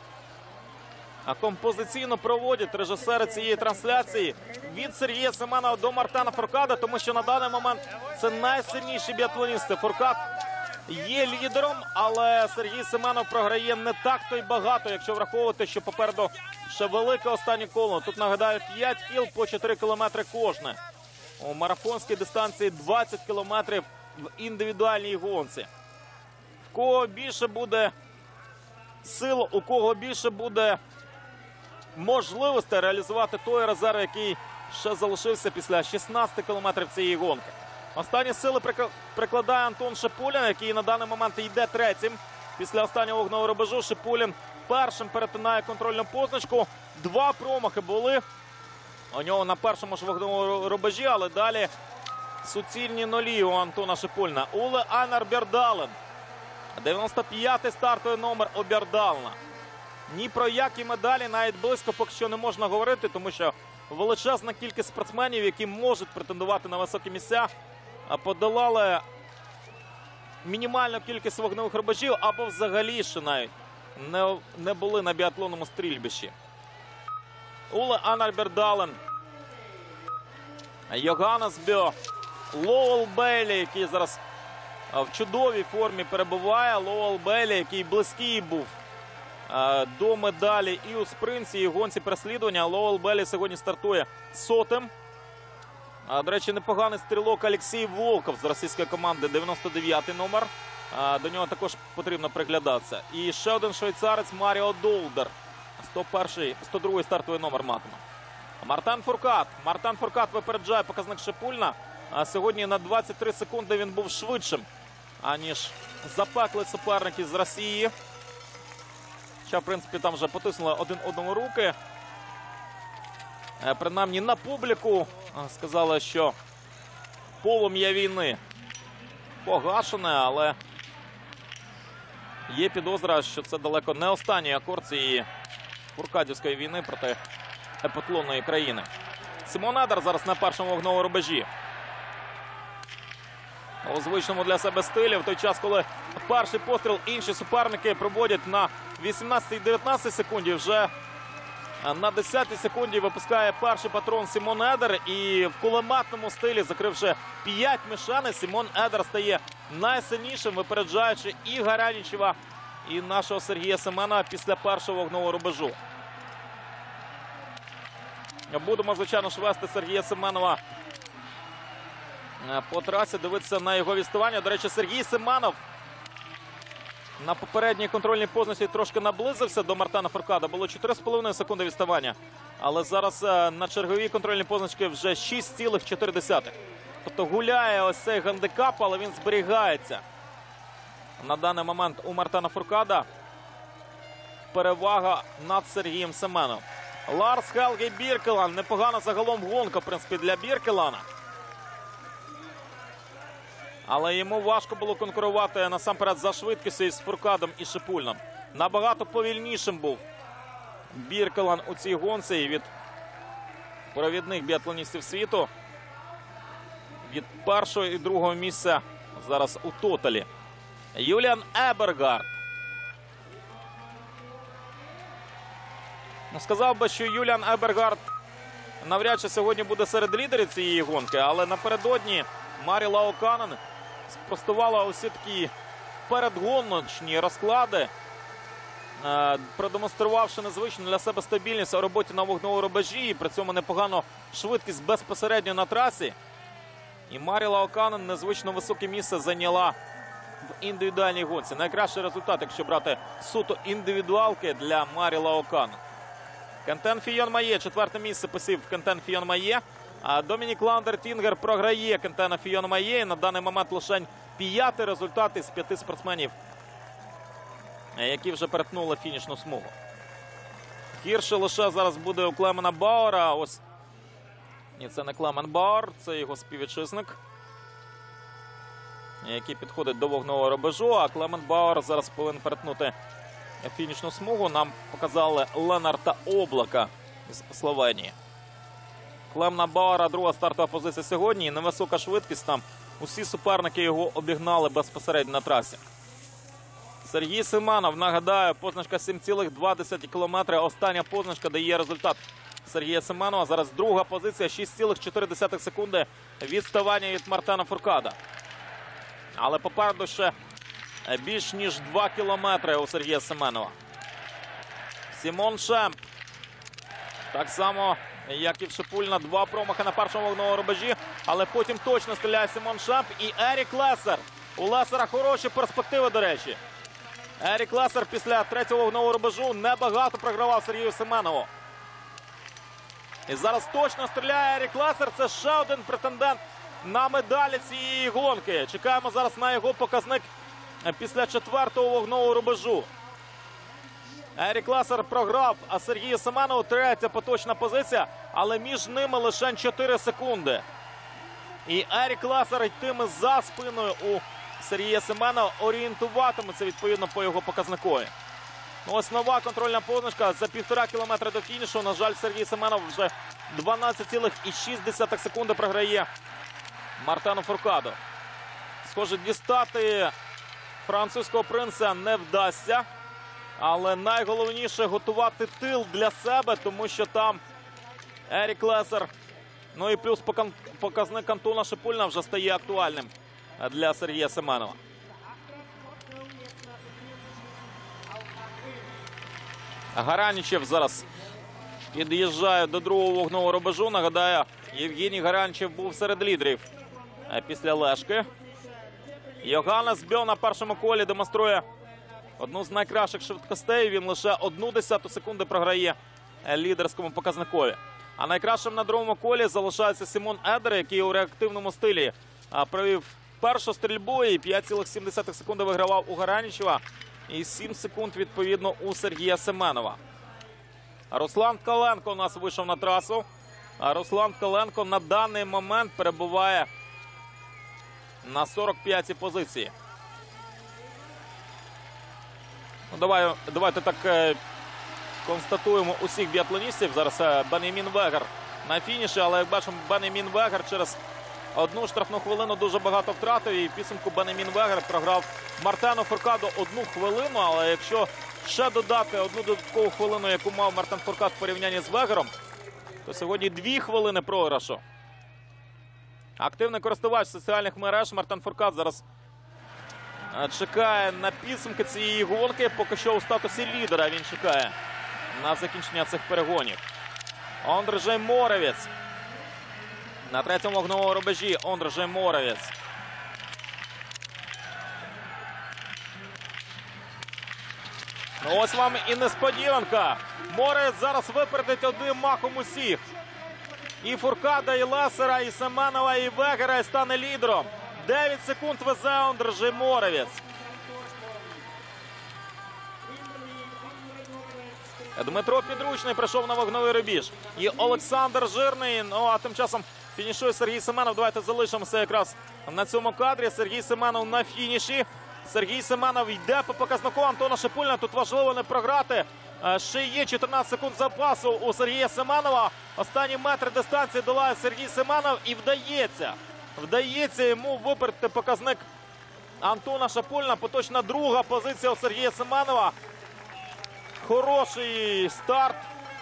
А композиційно проводять режисери цієї трансляції від Сергія Семенова до Мартена Фуркада, тому що на даний момент це найсильніші біатлоністи. Фуркад є лідером, але Сергій Семенов програє не так-то й багато, якщо враховувати, що попереду ще велике останнє коло. Тут, нагадаю, п'ять кіл по чотири кілометри кожне. У марафонській дистанції двадцять кілометрів в індивідуальній гонці. В кого більше буде сил, у кого більше буде можливості реалізувати той резерв, який ще залишився після шістнадцяти кілометрів цієї гонки. Останні сили прикладає Антон Шипулін, який на даний момент йде третім. Після останнього вогневого рубежу Шипулін першим перетинає контрольну позначку. Два промахи були у нього на першому ж вогневому рубежі, але далі суцільні нулі у Антона Шипуліна. Уле Анар Бєрдален. дев'яносто п'ятий стартовий номер у Бєрдалена. Ні про які медалі навіть близько поки що не можна говорити, тому що величезна кількість спортсменів, які можуть претендувати на високі місця, подолали мінімальну кількість вогневих рубежів або взагалі ще навіть не, не були на біатлонному стрільбищі. Уле Анар Бєрдален, Йоганнес Бьо, Лоуел Бейлі, який зараз в чудовій формі перебуває. Лоуел Бейлі, який близький був до медалі і у спринті, і в гонці переслідування. Лоуел Бейлі сьогодні стартує сотим. До речі, непоганий стрілок Олексій Волков з російської команди, дев'яносто дев'ятий номер. До нього також потрібно приглядатися. І ще один швейцарець Маріо Долдер. сто перший, сто другий стартовий номер матиме. Мартен Фуркат. Мартен Фуркат випереджає показник Шипульна. А сьогодні на двадцять три секунди він був швидшим, аніж запекли суперники з Росії. Хоча, в принципі, там вже потиснули один одному руки. Принаймні на публіку сказали, що полум'я війни погашене, але є підозра, що це далеко не останній акорд цієї фуркадівської війни проти епотлонної країни. Симон Едер зараз на першому вогновому рубежі. У звичному для себе стилі, в той час, коли перший постріл інші суперники проводять на вісімнадцятій-дев'ятнадцятій секунді, вже на десятій секунді випускає перший патрон Симон Едер. І в кулеметному стилі, закривши п'ять мішени, Симон Едер стає найсильнішим, випереджаючи і Гарянічева, і нашого Сергія Семенова після першого вогнового рубежу. Будемо, звичайно ж, вести Сергія Семенова по трасі, дивитися на його відставання. До речі, Сергій Семенов на попередній контрольній позначці трошки наблизився до Мартена Фуркада. Було чотири з половиною секунди відставання. Але зараз на черговій контрольній позначці вже шість цілих чотири десятих. Тобто гуляє ось цей гандикап, але він зберігається. На даний момент у Мартена Фуркада перевага над Сергієм Семеновим. Ларс Хелге Біркелан. Непогана загалом гонка, в принципі, для Біркелана. Але йому важко було конкурувати насамперед за швидкістю із Фуркадом і Шипульном. Набагато повільнішим був Біркелан у цій гонці від провідних біатлоністів світу. Від першого і другого місця зараз у тоталі. Юліан Ебергард. Ну, сказав би, що Юліан Ебергард навряд чи сьогодні буде серед лідерів цієї гонки, але напередодні Марі Лауканен спростувала усі такі передгоночні розклади, продемонструвавши незвичну для себе стабільність у роботі на вогновому рубежі, і при цьому непогану швидкість безпосередньо на трасі. І Марі Лауканен незвично високе місце зайняла в індивідуальній гонці. Найкращий результат, якщо брати суто індивідуалки, для Марі Лауканен. Кентен Фійон-Має четверте місце посів Кентен Фійон-Має. А Домінік Ландер-Тінгер програє Кентена Фійон-Має. На даний момент лише п'ятий результат із п'яти спортсменів, які вже перетнули фінішну смугу. Гірше лише зараз буде у Клемена Бауера. Ось. Ні, це не Клемен Бауер, це його співвітчизник, який підходить до вогнового рубежу. А Клемен Бауер зараз повинен перетнути фінішну смугу. Нам показали Ленарта Облака з Словенії. Клемена Бауера друга стартова позиція сьогодні. І невисока швидкість там. Усі суперники його обігнали безпосередньо на трасі. Сергій Семенов, нагадаю, позначка сім цілих два десятих кілометри. Остання позначка дає результат Сергія Семенова. Зараз друга позиція, шість цілих чотири десятих секунди відставання від Мартена Фуркада. Але попереду ще більш ніж два кілометри у Сергія Семенова. Сімон Шемп. Так само, як і в Шипульна, два промахи на першому вогновому рубежі. Але потім точно стріляє Сімон Шемп і Ерік Лесер. У Лесера хороші перспективи, до речі. Ерік Лесер після третього вогнового рубежу небагато програвав Сергію Семенову. І зараз точно стріляє Ерік Лесер. Це ще один претендент на медалі цієї гонки. Чекаємо зараз на його показник після четвертого вогнового рубежу. Ерік Лесер програв, а Сергію Семенову третя поточна позиція, але між ними лише чотири секунди. І Ерік Лесер йтиме за спиною у Сергія Семенова, орієнтуватиметься відповідно по його показникові. Ну, ось нова контрольна позначка за півтора кілометра до фінішу. На жаль, Сергій Семенов вже дванадцять цілих шість десятих секунди програє Мартену Фуркаду. Схоже, дістати французького принца не вдасться. Але найголовніше готувати тил для себе, тому що там Ерік Лесер, ну і плюс показник Антона Шипульна вже стає актуальним для Сергія Семенова. Гаранічев зараз під'їжджає до другого вогнового рубежу. Нагадаю, Євгеній Гаранічев був серед лідерів після Лешки. Йоганнес Бьо на першому колі демонструє одну з найкращих швидкостей. Він лише одну десяту секунди програє лідерському показникові. А найкращим на другому колі залишається Сімон Едер, який у реактивному стилі провів першу стрільбу і п'ять цілих сім десятих секунди вигравав у Гаранічева. І сім секунд, відповідно, у Сергія Семенова. Руслан Ткаленко у нас вийшов на трасу. А Руслан Ткаленко на даний момент перебуває на сорок п'ятій позиції. Ну, давай, давайте так е, констатуємо усіх біатлоністів. Зараз е, Бен'ямін Вегер на фініші, але, як бачимо, Бен'ямін Вегер через одну штрафну хвилину дуже багато втратив. І в підсумку Бен'ямін Вегер програв Мартену Фуркаду одну хвилину. Але якщо ще додати одну додаткову хвилину, яку мав Мартен Фуркад в порівнянні з Вегером, то сьогодні дві хвилини програшу. Активний користувач соціальних мереж Мартен Фуркад зараз чекає на підсумки цієї гонки. Поки що у статусі лідера він чекає на закінчення цих перегонів. Ондржей Моровець на третьому вогновому рубежі. Ондржей Моровець. Ну ось вам і несподіванка. Моровець зараз випередить одним махом усіх. І Фуркада, і Лесера, і Семенова, і Вегера, і стане лідером. дев'ять секунд везе Ондржей Моровець. Дмитро Підручний прийшов на вогновий рубіж. І Олександр Жирний. Ну а тим часом фінішує Сергій Семенов. Давайте залишимося якраз на цьому кадрі. Сергій Семенов на фініші. Сергій Семенов йде по показнику Антона Шипульна. Тут важливо не програти. Ще є чотирнадцять секунд запасу у Сергія Семенова. Останні метри дистанції долає Сергій Семенов. І вдається. Вдається йому випередити показник Антона Шипульна. Поточна друга позиція у Сергія Семенова. Хороший старт.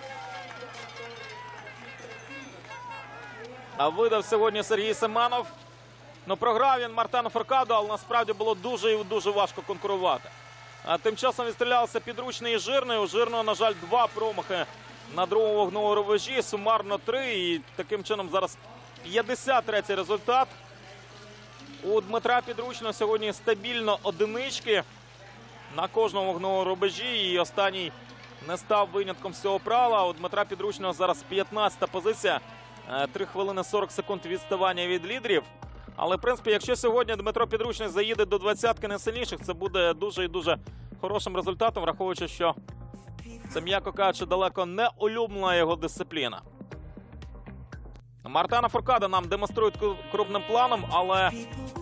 А видав сьогодні Сергій Семенов. Ну, програв він Мартену Фуркаду, але насправді було дуже і дуже важко конкурувати. А тим часом відстрілялися Підручний і Жирний. У Жирного, на жаль, два промахи на другому вогновому рубежі. Сумарно три. І таким чином зараз п'ятдесят третій результат. У Дмитра Підручного сьогодні стабільно одинички на кожному вогновому рубежі. І останній не став винятком з цього правила. У Дмитра Підручного зараз п'ятнадцята позиція. три хвилини сорок секунд відставання від лідерів. Але, в принципі, якщо сьогодні Дмитро Підручний заїде до двадцятки найсильніших, це буде дуже і дуже хорошим результатом, враховуючи, що це, м'яко кажучи, далеко не улюблена його дисципліна. Мартена Фуркада нам демонструють крупним планом, але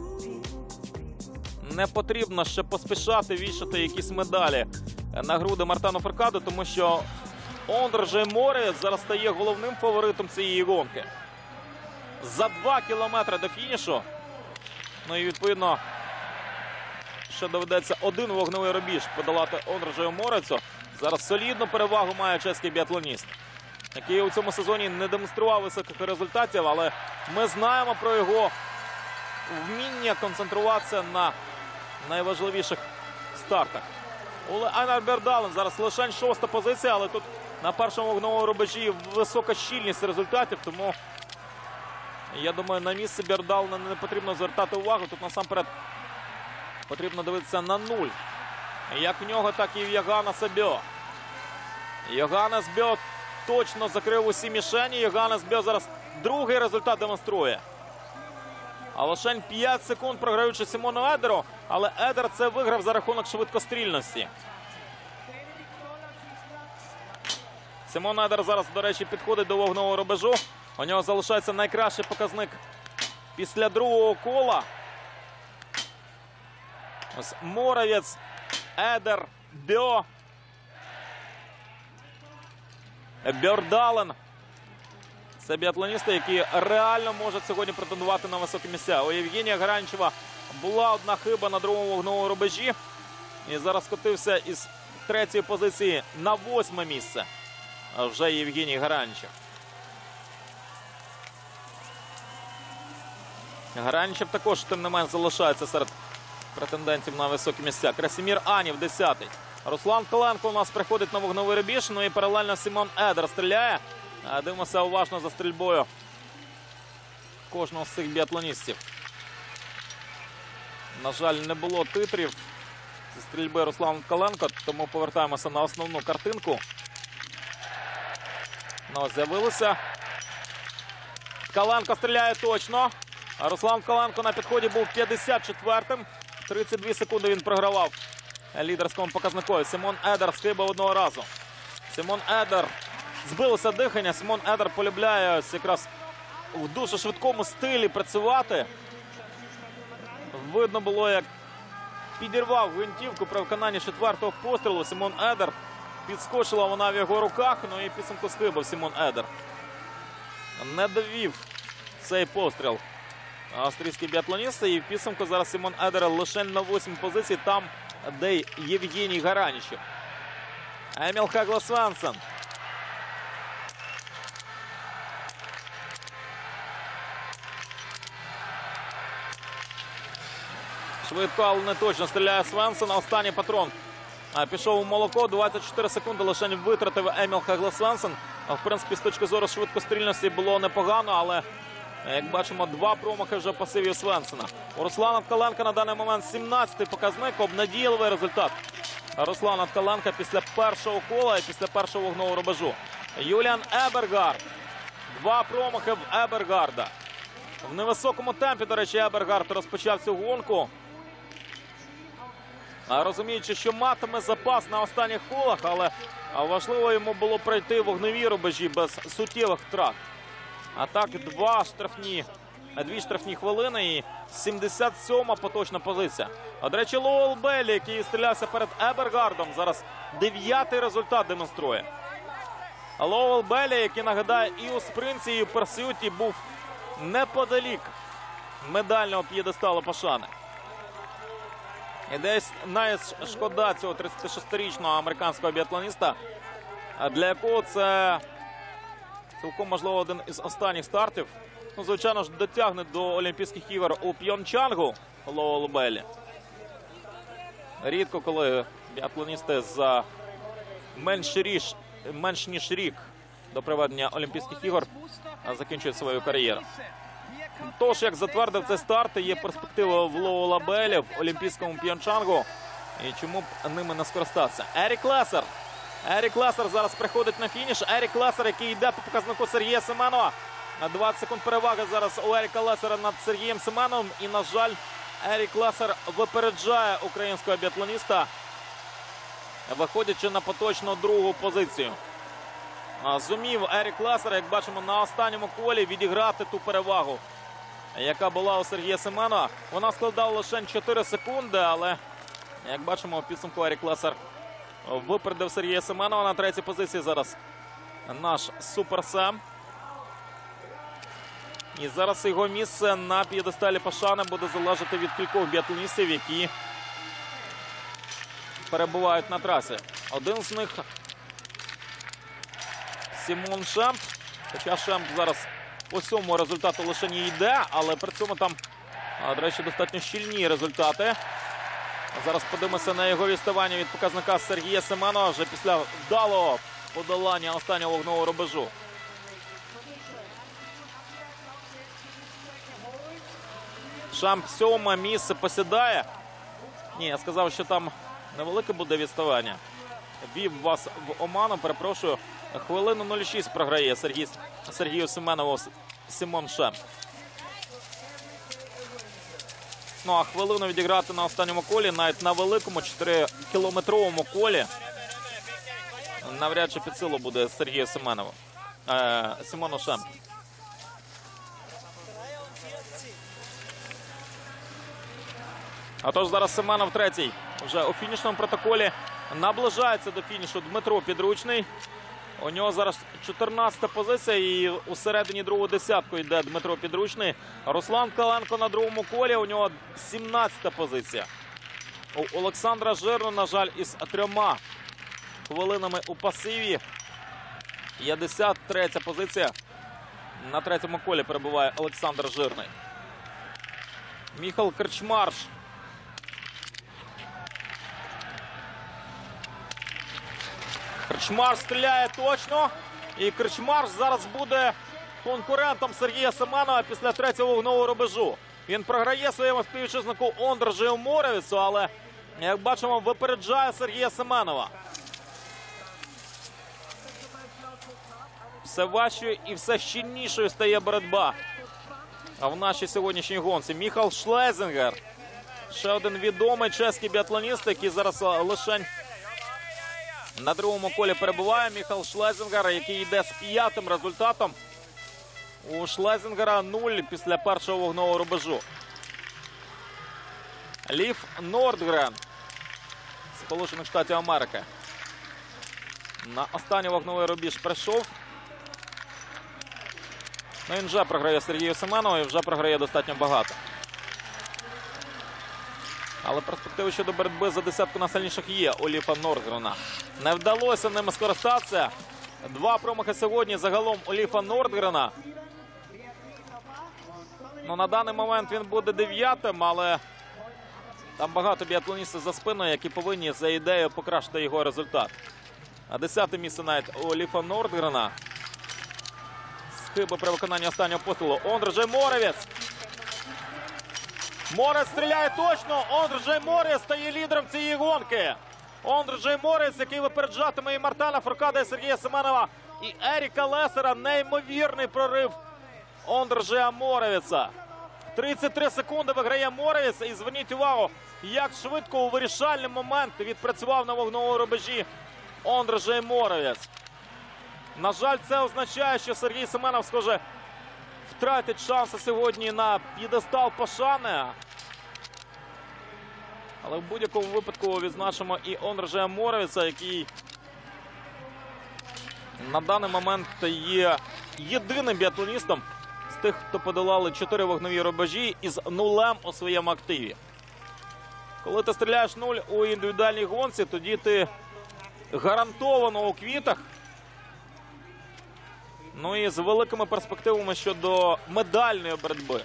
не потрібно ще поспішати вішати якісь медалі на груди Мартену Фуркаду, тому що Ондржей Моровець зараз стає головним фаворитом цієї гонки. За два кілометри до фінішу. Ну і, відповідно, ще доведеться один вогневий рубіж подолати Ондржею Моровецю. Зараз солідну перевагу має чеський біатлоніст, який у цьому сезоні не демонстрував високих результатів, але ми знаємо про його вміння концентруватися на найважливіших стартах. Оле Айнар Бьордален зараз лише шоста позиція, але тут на першому вогневому рубежі висока щільність результатів, тому я думаю, на місце Бьордалена не потрібно звертати увагу. Тут насамперед потрібно дивитися на нуль. Як в нього, так і в Йоганнеса Бьо. Йоганнес Бьо точно закрив усі мішені. Йоганнес Бьо зараз другий результат демонструє. А лише п'ять секунд програючи Сімону Едеру. Але Едер це виграв за рахунок швидкострільності. Сімон Едер зараз, до речі, підходить до вогнового рубежу. У нього залишається найкращий показник після другого кола. Ось Моровець, Едер, Бьо, Бьордален. Це біатлоністи, які реально можуть сьогодні претендувати на високі місця. У Євгенія Гаранічева була одна хиба на другому вогновому рубежі. І зараз скотився із третьої позиції на восьме місце. Вже Євгеній Гаранічев. Гаранічев також, тим не менш, залишається серед претендентів на високі місця. Красимір Анів, десятий. Руслан Коленко у нас приходить на вогновий рубіж. Ну і паралельно Сімон Едер стріляє. Дивимося уважно за стрільбою кожного з цих біатлоністів. На жаль, не було титрів зі стрільби Руслан Коленко, тому повертаємося на основну картинку. Ну, з'явилося. Коленко стріляє точно. А Руслан Коленко на підході був п'ятдесят четвертим. тридцять дві секунди він програвав лідерському показнику. Сімон Едер схибав одного разу. Сімон Едер. Збилося дихання. Сімон Едер полюбляє ось якраз в дуже швидкому стилі працювати. Видно було, як підірвав гвинтівку при виконанні четвертого пострілу. Сімон Едер. Підскочила вона в його руках. Ну і підсумку схибав Сімон Едер. Не довів цей постріл австрійські біатлоністи. І в підсумку зараз Сімон Едер лише на восьмій позиції, там, де Євгеній Гаранічев. Еміл Хагле Свенсен. Швидко, але не точно стріляє Свенсен. Останній патрон пішов у молоко. двадцять чотири секунди лише витратив Еміл Хагле Свенсен. В принципі, з точки зору швидкострільності було непогано, але, як бачимо, два промахи вже в пасиві Свенсена. У Руслана Ткаленка на даний момент сімнадцятий показник. Обнадійливий результат Руслана Ткаленка після першого кола і після першого вогнового рубежу. Юліан Ебергард. Два промахи в Ебергарда. В невисокому темпі, до речі, Ебергард розпочав цю гонку. Розуміючи, що матиме запас на останніх колах, але важливо йому було пройти вогневі рубежі без суттєвих втрат. А так, два штрафні, дві штрафні хвилини і сімдесят сьома поточна позиція. А, до речі, Лоуел Беллі, який стрілявся перед Ебергардом, зараз дев'ятий результат демонструє. А Лоуел Беллі, який, нагадає, і у спринті, і у персюті був неподалік медального п'єдесталу пошани. І десь найшкода цього тридцятишестирічного американського біатлоніста, для якого це цілком, можливо, один із останніх стартів. Ну, звичайно ж, дотягне до Олімпійських ігор у П'йончангу Лоуел Беллі. Рідко, коли біатлоністи за менш, ріж, менш ніж рік до проведення Олімпійських ігор закінчують свою кар'єру. Тож, як затвердив цей старт, є перспектива в Лоуела Беллі в Олімпійському П'йончангу. І чому б ними не скористатися? Ерік Лесер. Ерік Лесер зараз приходить на фініш. Ерік Лесер, який йде по показнику Сергія Семенова. На двадцять секунд переваги зараз у Еріка Лесера над Сергієм Семеновим. І, на жаль, Ерік Лесер випереджає українського біатлоніста, виходячи на поточну другу позицію. Зумів Ерік Лесер, як бачимо, на останньому колі відіграти ту перевагу, яка була у Сергія Семенова. Вона складала лише чотири секунди, але, як бачимо, у підсумку Ерік Лесер випередив Сергія Семенова. На третій позиції зараз наш Супер Сем. І зараз його місце на п'єдесталі пошани буде залежати від кількох біатлоністів, які перебувають на трасі. Один з них Сімон Шемп. Хоча Шемп зараз по цьому результату лише не йде, але при цьому там, до речі, достатньо щільні результати. Зараз подивимося на його відставання від показника Сергія Семенова вже після вдалого подолання останнього вогнового рубежу. Шемп сьоме місце посідає. Ні, я сказав, що там невелике буде відставання. Вів вас в оману, перепрошую. Хвилину нуль шість програє Сергій, Сергію Семенову Сімон Шемп. Ну, а хвилину відіграти на останньому колі, навіть на великому чотирикілометровому колі, навряд чи під силу буде Сергію Семенову. Е, Сімону Шемпу. А тож зараз Семенов третій. Вже у фінішному протоколі наближається до фінішу Дмитро Підручний. У нього зараз чотирнадцята позиція і у середині другу десятку йде Дмитро Підручний. Руслан Ткаленко на другому колі, у нього сімнадцята позиція. У Олександра Жирного, на жаль, із трьома хвилинами у пасиві. п'ятдесят третя позиція. На третьому колі перебуває Олександр Жирний. Міхал Крчмарш. Крчмарш стріляє точно. І Крчмарш зараз буде конкурентом Сергія Семенова після третього вогнового рубежу. Він програє своєму співвітчизнику Ондржею Моровіцу, але, як бачимо, випереджає Сергія Семенова. Все важчою і все щільнішою стає боротьба. А в нашій сьогоднішній гонці Міхал Шлезінгер. Ще один відомий чеський біатлоніст, який зараз лише на другому колі перебуває. Міхал Шлезінгер, який йде з п'ятим результатом. У Шлезінгера нуль після першого вогнового рубежу. Лів Нордгрен, Сполучених Штатів Америки. На останній вогновий рубіж прийшов. Ну, він вже програє Сергію Семенову і вже програє достатньо багато. Але перспективи щодо боротьби за десятку найсильніших є у Ліфа Нордгрена. Не вдалося ними скористатися. Два промахи сьогодні загалом у Ліфа Нордгрена. Ну, на даний момент він буде дев'ятим, але там багато біатлоністів за спиною, які повинні за ідеєю покращити його результат. А десяте місце навіть у Ліфа Нордгрена. Схиби при виконанні останнього пострілу. Ондржей Моровіц. Морец стріляє точно. Ондржей Моровіц стає лідером цієї гонки. Ондржей Моровіц, який випереджатиме і Мартана Фуркада, і Сергія Семенова, і Еріка Лесера. Неймовірний прорив Ондржея Моровіца. тридцять три секунди виграє Моровіц. І зверніть увагу, як швидко у вирішальний момент відпрацював на вогновому рубежі Ондржей Моровіц. На жаль, це означає, що Сергій Семенов, схоже, втратить шанси сьогодні на п'єдестал пошани. Але в будь-якому випадку відзначимо і Ондржея Моровіца, який на даний момент є єдиним біатлоністом з тих, хто подолали чотири вогнові рубежі із нулем у своєму активі. Коли ти стріляєш нуль у індивідуальній гонці, тоді ти гарантовано у квітах. Ну і з великими перспективами щодо медальної боротьби.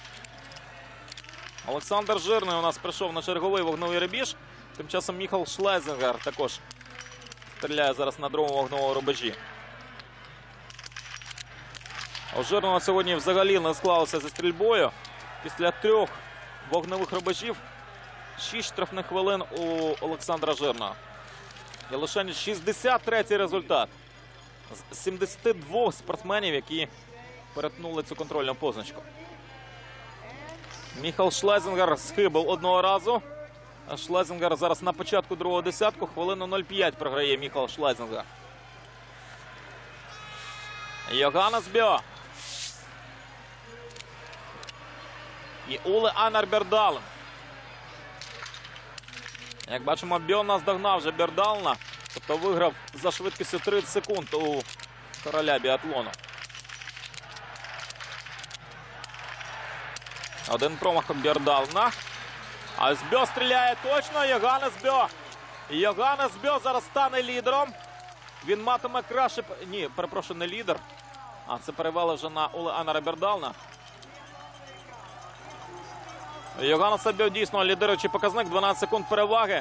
Олександр Жирний у нас прийшов на черговий вогновий рубіж. Тим часом Міхал Шлезінгер також стріляє зараз на другому вогновому рубежі. У Жирного сьогодні взагалі не склалося зі стрільбою. Після трьох вогневих рубежів шість штрафних хвилин у Олександра Жирного. І лише шістдесят третій результат з сімдесяти двох спортсменів, які перетнули цю контрольну позначку. Міхал Шлезінгер схибив одного разу. Шлезінгер зараз на початку другого десятку. Хвилину нуль п'ять програє Міхал Шлезінгер. Йоганнес Бьо. І Уле Айнар Бьордален. Як бачимо, Бьо наздогнав вже Бьордалена. Тобто виграв за швидкістю тридцять секунд у короля біатлону. Один промах від Бьордалена. А ось Бьо стріляє точно. Йоганнес Бьо. Йоганнес Бьо зараз стане лідером. Він матиме краще... Ні, перепрошую, не лідер. А це перевели вже на Уле Айнара Бьордалена. Йоганнес Бьо дійсно лідируючий показник. дванадцять секунд переваги.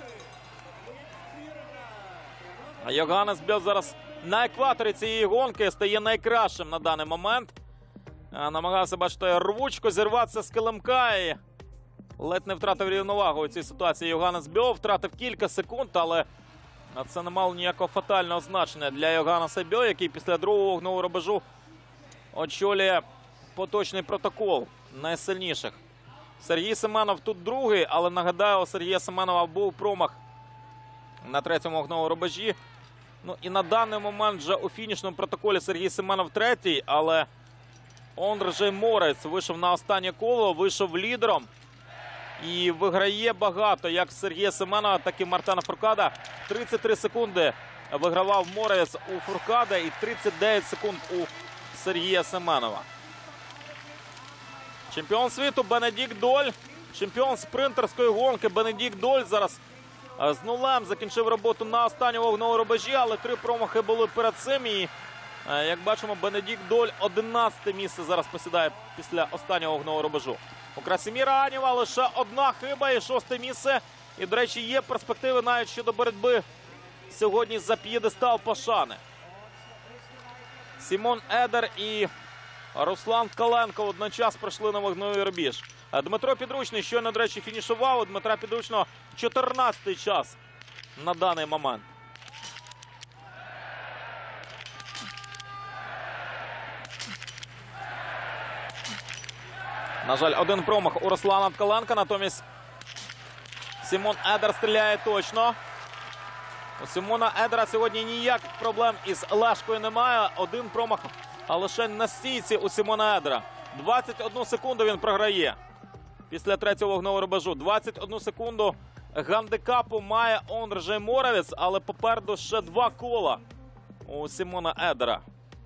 Йоганнес Бьо зараз на екваторі цієї гонки стає найкращим на даний момент. Намагався, бачите, рвучко зірватися з килимка і ледь не втратив рівновагу у цій ситуації. Йоганнес Бьо втратив кілька секунд, але це не мало ніякого фатального значення для Йоганнеса Бьо, який після другого вогнового рубежу очолює поточний протокол найсильніших. Сергій Семенов тут другий, але нагадаю, у Сергія Семенова був промах на третьому вогновому рубежі. Ну і на даний момент вже у фінішному протоколі Сергій Семенов третій, але Ондржей Моровіц вийшов на останнє коло, вийшов лідером і виграє багато як Сергія Семенова, так і Мартана Фуркада. тридцять три секунди вигравав Моровіц у Фуркада і тридцять дев'ять секунд у Сергія Семенова. Чемпіон світу Бенедікт Доль, чемпіон спринтерської гонки Бенедікт Доль зараз з нулем закінчив роботу на останньому вогновому рубежі, але три промахи були перед цим. І, як бачимо, Бенедікт Доль одинадцяте місце зараз посідає після останнього вогнового рубежу. У Красиміра Аніва лише одна хиба і шосте місце. І, до речі, є перспективи навіть щодо боротьби сьогодні за п'єдестал пошани. Сімон Едер і Руслан Ткаленко одночасно пройшли на вогневий рубіж. Дмитро Підручний щойно, до речі, фінішував. У Дмитра Підручного чотирнадцятий час на даний момент. На жаль, один промах у Руслана Ткаленка, натомість Сімон Едер стріляє точно. У Сімона Едера сьогодні ніяких проблем із Лешкою немає. Один промах, а лише на стійці у Сімона Едера. двадцять одну секунду він програє після третього вогневого рубежу. двадцять одну секунду гандикапу має Ондржей Моровець, але попереду ще два кола у Сімона Едера.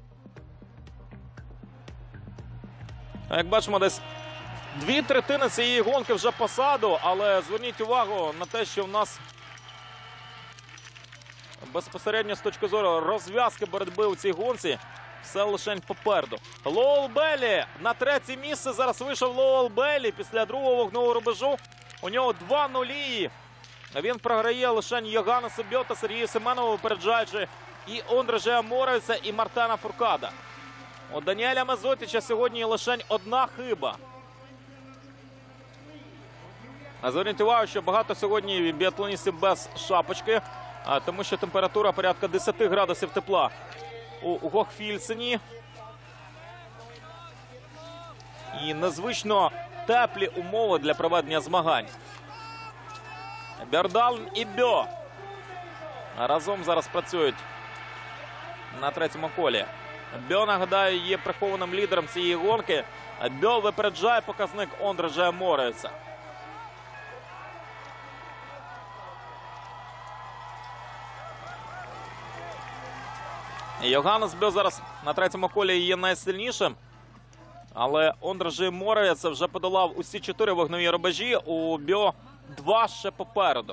Як бачимо, десь дві третини цієї гонки вже позаду, але зверніть увагу на те, що в нас безпосередньо з точки зору розв'язки боротьби у цій гонці все лише попереду. Лоуел Беллі на третє місце. Зараз вийшов Лоуел Беллі після другого вогневого рубежу. У нього два нулі. Він програє лише Йоганнесу Бьо та Сергію Семенову, випереджаючи і Ондржея Моровеця, і Мартена Фуркада. У Даніеля Мезотича сьогодні лише одна хиба. А зверніть увагу, що багато сьогодні біатлоністів без шапочки, тому що температура порядка десяти градусів тепла у Гохфільсені. І незвично теплі умови для проведення змагань. Бьордален і Бьо разом зараз працюють на третьому колі. Бьо, нагадаю, є прихованим лідером цієї гонки. Бьо випереджає показник Ондржея Моровеця. Йоганнес Бьо зараз на третьому колі є найсильнішим. Але Ондржей Моровець вже подолав усі чотири вогневі рубежі. У Бьо два ще попереду.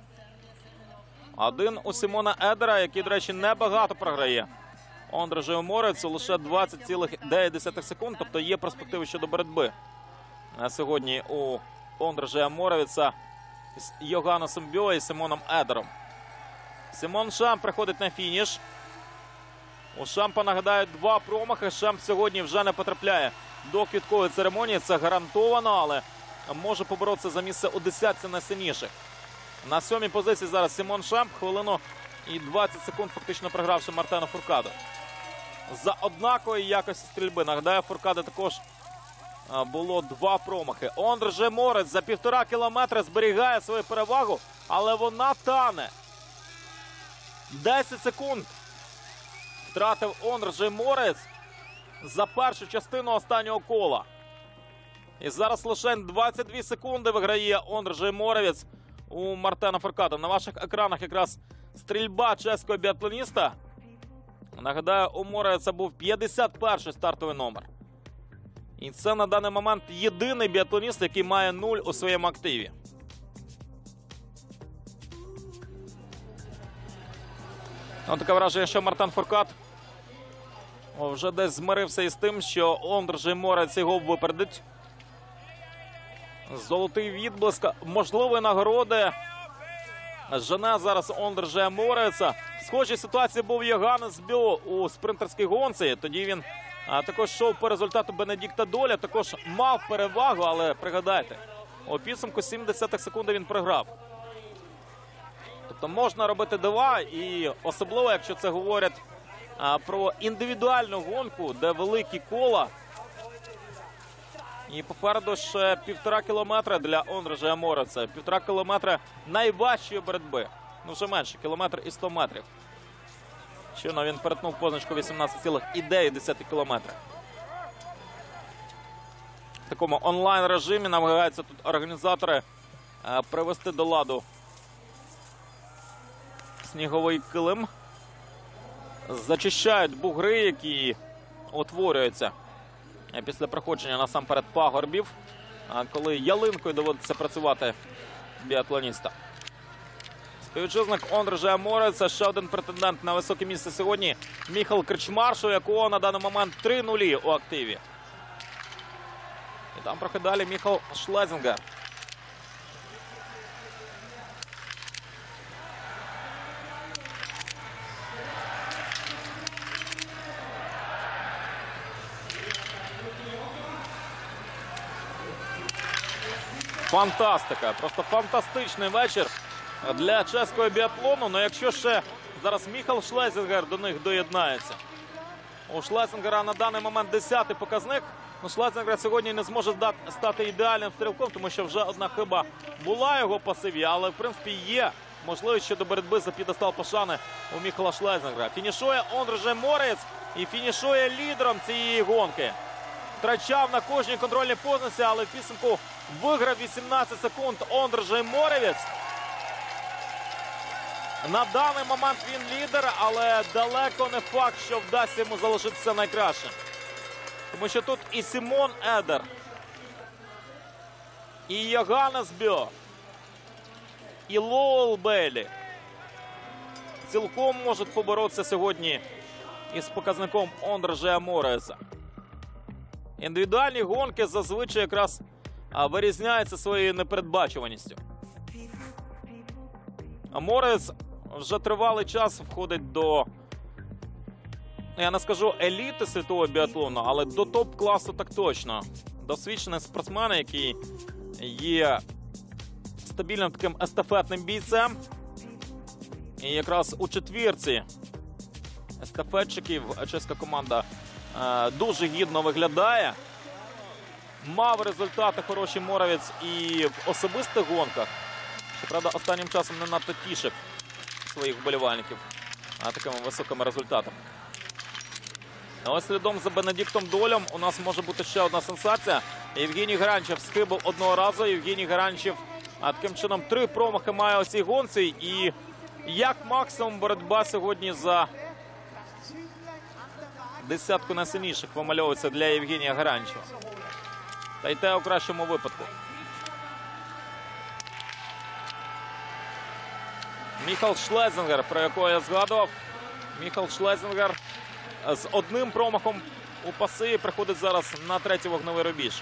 Один у Сімона Едера, який, до речі, небагато програє Ондржею Моровецю, лише двадцять цілих дев'ять секунд. Тобто є перспективи щодо боротьби на сьогодні у Ондржея Моровеця з Йоганнесом Бьо і Сімоном Едером. Сімон Шамп приходить на фініш. У Шампа, нагадаю, два промахи. Шамп сьогодні вже не потрапляє до квіткової церемонії. Це гарантовано, але може поборотися за місце у десятці найсильніших. На сьомій позиції зараз Сімон Шамп. Хвилину і двадцять секунд фактично програвши Мартену Фуркаду. За однакової якості стрільби. Нагадаю, Фуркада також було два промахи. Ондржей Моровець за півтора кілометра зберігає свою перевагу, але вона тане. десять секунд втратив Ондржей Моровець за першу частину останнього кола. І зараз лише двадцять дві секунди виграє Ондржей Моровець у Мартена Фуркада. На ваших екранах якраз стрільба чеського біатлоніста. Нагадаю, у Моровеця був п'ятдесят перший стартовий номер. І це на даний момент єдиний біатлоніст, який має нуль у своєму активі. Ось таке враження, що Мартен Фуркад вже десь змирився із тим, що Ондржей Моровець його випередить. Золотий відблиск можливої нагороди жене зараз Ондржея Моровеця. В схожій ситуації був Йоганнес Бьо у спринтерській гонці. Тоді він а, також йшов по результату Бенедікта Доля. Також мав перевагу, але пригадайте, у підсумку сімдесят секунд він програв. Тобто можна робити дива, і особливо, якщо це говорять а, про індивідуальну гонку, де великі кола. І попереду ще півтора кілометра для Ондржея Моровеця. Півтора кілометра найважчої боротьби. Ну, вже менше, кілометр і сто метрів. Щойно він перетнув позначку вісімнадцять цілих дев'ять кілометра. В такому онлайн-режимі намагаються тут організатори е, привести до ладу сніговий килим. Зачищають бугри, які утворюються після проходження насамперед пагорбів, коли ялинкою доводиться працювати біатлоніста. Співвітчизник Ондржея Моровеця, ще один претендент на високе місце сьогодні – Міхал Крчмарш, у якого на даний момент три нулі у активі. Там трохи далі Міхал Шлезінгер. Фантастика, просто фантастичний вечір для чеського біатлону. Ну якщо ще зараз Міхал Шлезінгер до них доєднається. У Шлезінгера на даний момент десятий показник. Ну, Шлезінгер сьогодні не зможе стати ідеальним стрілком, тому що вже одна хиба була його пасиві, але в принципі є можливість щодо боротьби за п'єдестал пошани у Міхала Шлезінгера. Фінішує Ондрже Морець і фінішує лідером цієї гонки. Втрачав на кожній контрольній позиції, але в підсумку виграв вісімнадцять секунд Ондрже Моревець. На даний момент він лідер, але далеко не факт, що вдасться йому залишитися найкращим. Тому що тут і Сімон Едер, і Йоганнес Бьо, і Лоуел Бейлі цілком можуть поборотися сьогодні із показником Ондрже Моревеца. Індивідуальні гонки зазвичай якраз вирізняються своєю непередбачуваністю. Моревець вже тривалий час входить до, я не скажу еліти світового біатлону, але до топ-класу так точно. Досвідчений спортсмен, який є стабільним таким естафетним бійцем. І якраз у четвірці естафетчиків чеська команда е, дуже гідно виглядає. Мав результати хороші Моревець і в особистих гонках. Щоправда, останнім часом не надто тішив своїх вболівальників а, такими високими результатами. А ось слідом за Бенедіктом Долем у нас може бути ще одна сенсація. Євгеній Геранчев схибив одного разу. Євгеній Геранчев а, таким чином три промахи має у цій гонці. І як максимум боротьба сьогодні за десятку найсильніших вимальовується для Євгенія Геранчева. Та й те у кращому випадку. Міхал Шлезінгер, про якого я згадував. Міхал Шлезінгер з одним промахом у паси приходить зараз на третій вогневий рубіж.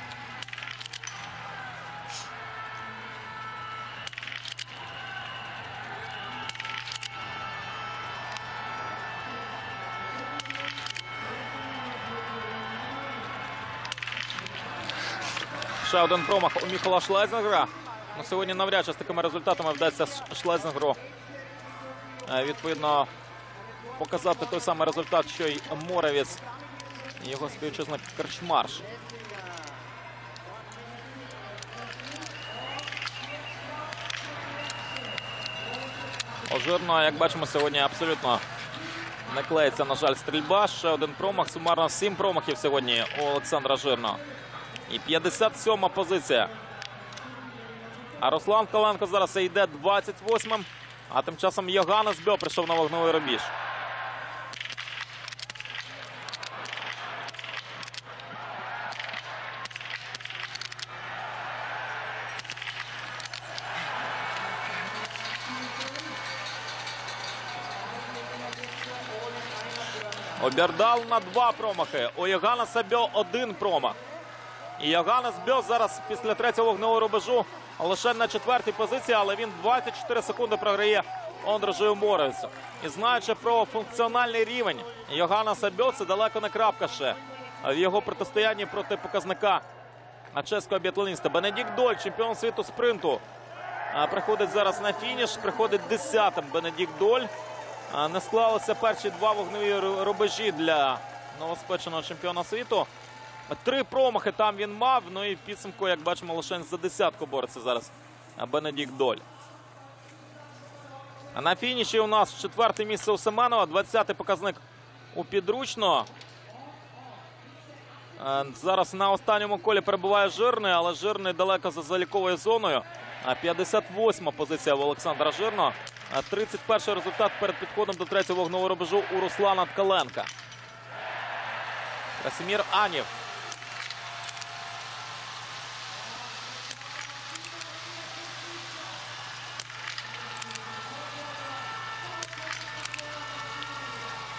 Ще один промах у Міхала Шлезінгера. Ну, сьогодні навряд чи з такими результатами вдасться Шлезінгеру відповідно показати той самий результат, що й Моревець і його співвітчизник Крчмарш. Ожирно, як бачимо, сьогодні абсолютно не клеїться, на жаль, стрільба. Ще один промах. Сумарно сім промахів сьогодні у Олександра Жирного. І п'ятдесят сьома позиція. А Руслан Ткаленко зараз йде двадцять восьмим. А тим часом Йоганнес Бьо прийшов на вогневий рубіж. Обердал на два промахи. У Йоганнеса Бьо один промах. І Йоганнес Бьо зараз після третього вогневого рубежу лише на четвертій позиції, але він двадцять чотири секунди програє Ондржею Моревецю. І знаючи про функціональний рівень Йоганнеса Бьо, це далеко не крапка ще в його протистоянні проти показника чеського біатлоніста. Бенедікт Доль, чемпіон світу спринту, приходить зараз на фініш, приходить десятим Бенедікт Доль. Не склалися перші два вогневі рубежі для новоспеченого чемпіона світу. Три промахи там він мав, ну і в підсумку, як бачимо, лише за десятку бореться зараз Бенедікт Доль. А на фініші у нас четверте місце у Семенова, двадцятий показник у Підручного. Зараз на останньому колі перебуває Жирний, але Жирний далеко за заліковою зоною. п'ятдесят восьма позиція в Олександра Жирного. тридцять перший результат перед підходом до третього вогневого рубежу у Руслана Ткаленка. Красимір Анів.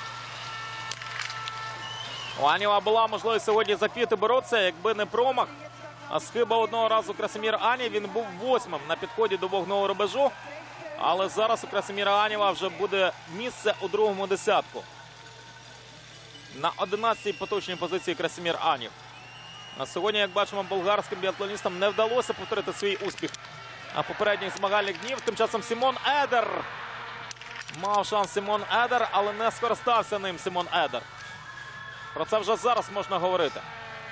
У Аніва була можливість сьогодні за фіти боротися, якби не промах А схиба одного разу Красиміра Ані. Він був восьмим на підході до вогневого рубежу. Але зараз у Красиміра Аніва вже буде місце у другому десятку. На одинадцятій поточній позиції Красимір Анів. На сьогодні, як бачимо, болгарським біатлоністам не вдалося повторити свій успіх на попередніх змагальних днів. Тим часом Сімон Едер. Мав шанс Сімон Едер, але не скористався ним Сімон Едер. Про це вже зараз можна говорити.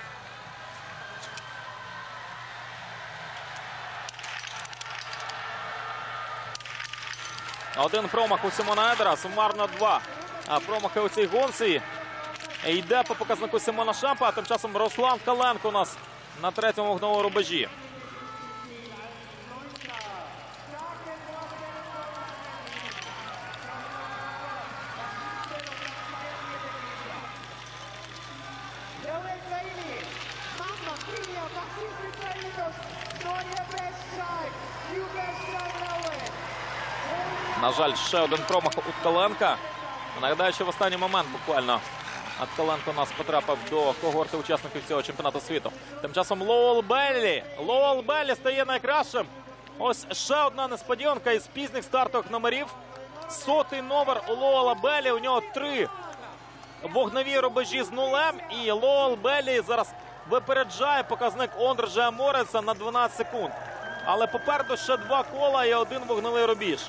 Один промах у Сімона Едера, сумарно два промахи у цій гонці. Йде по показнику Симона Шампа, а тим часом Руслан Каленко у нас на третьому вогневому рубежі. На жаль, ще один промах у Ткаленка. Нагадаю, що в останній момент буквально Ткаленко у нас потрапив до когорти учасників цього чемпіонату світу. Тим часом Лоуел Беллі. Лоуел Беллі стає найкращим. Ось ще одна несподіванка із пізніх стартових номерів. Сотий номер у Лоуела Беллі. У нього три вогневі рубежі з нулем. І Лоуел Беллі зараз випереджає показник Ондрежа Мореца на дванадцять секунд. Але попереду ще два кола і один вогневий рубіж.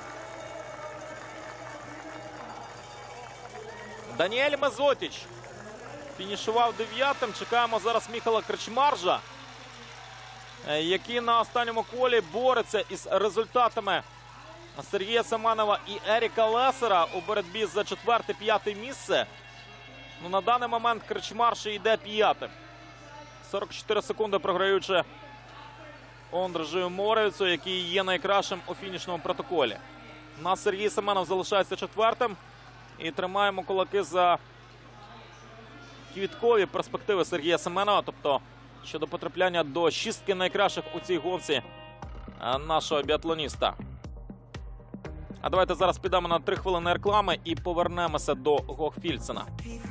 Даніель Мезотіч фінішував дев'ятим. Чекаємо зараз Міхала Крчмаржа, який на останньому колі бореться із результатами Сергія Семенова і Еріка Лесера у боротьбі за четверте-п'яте місце. Ну, на даний момент Крчмарж йде п'ятим. сорок чотири секунди програючи Ондрежу Моревцю, який є найкращим у фінішному протоколі. У нас Сергій Семенов залишається четвертим. І тримаємо кулаки за квіткові перспективи Сергія Семенова. Тобто, щодо потрапляння до шістки найкращих у цій гонці нашого біатлоніста. А давайте зараз підемо на три хвилини реклами і повернемося до Гохфільцена.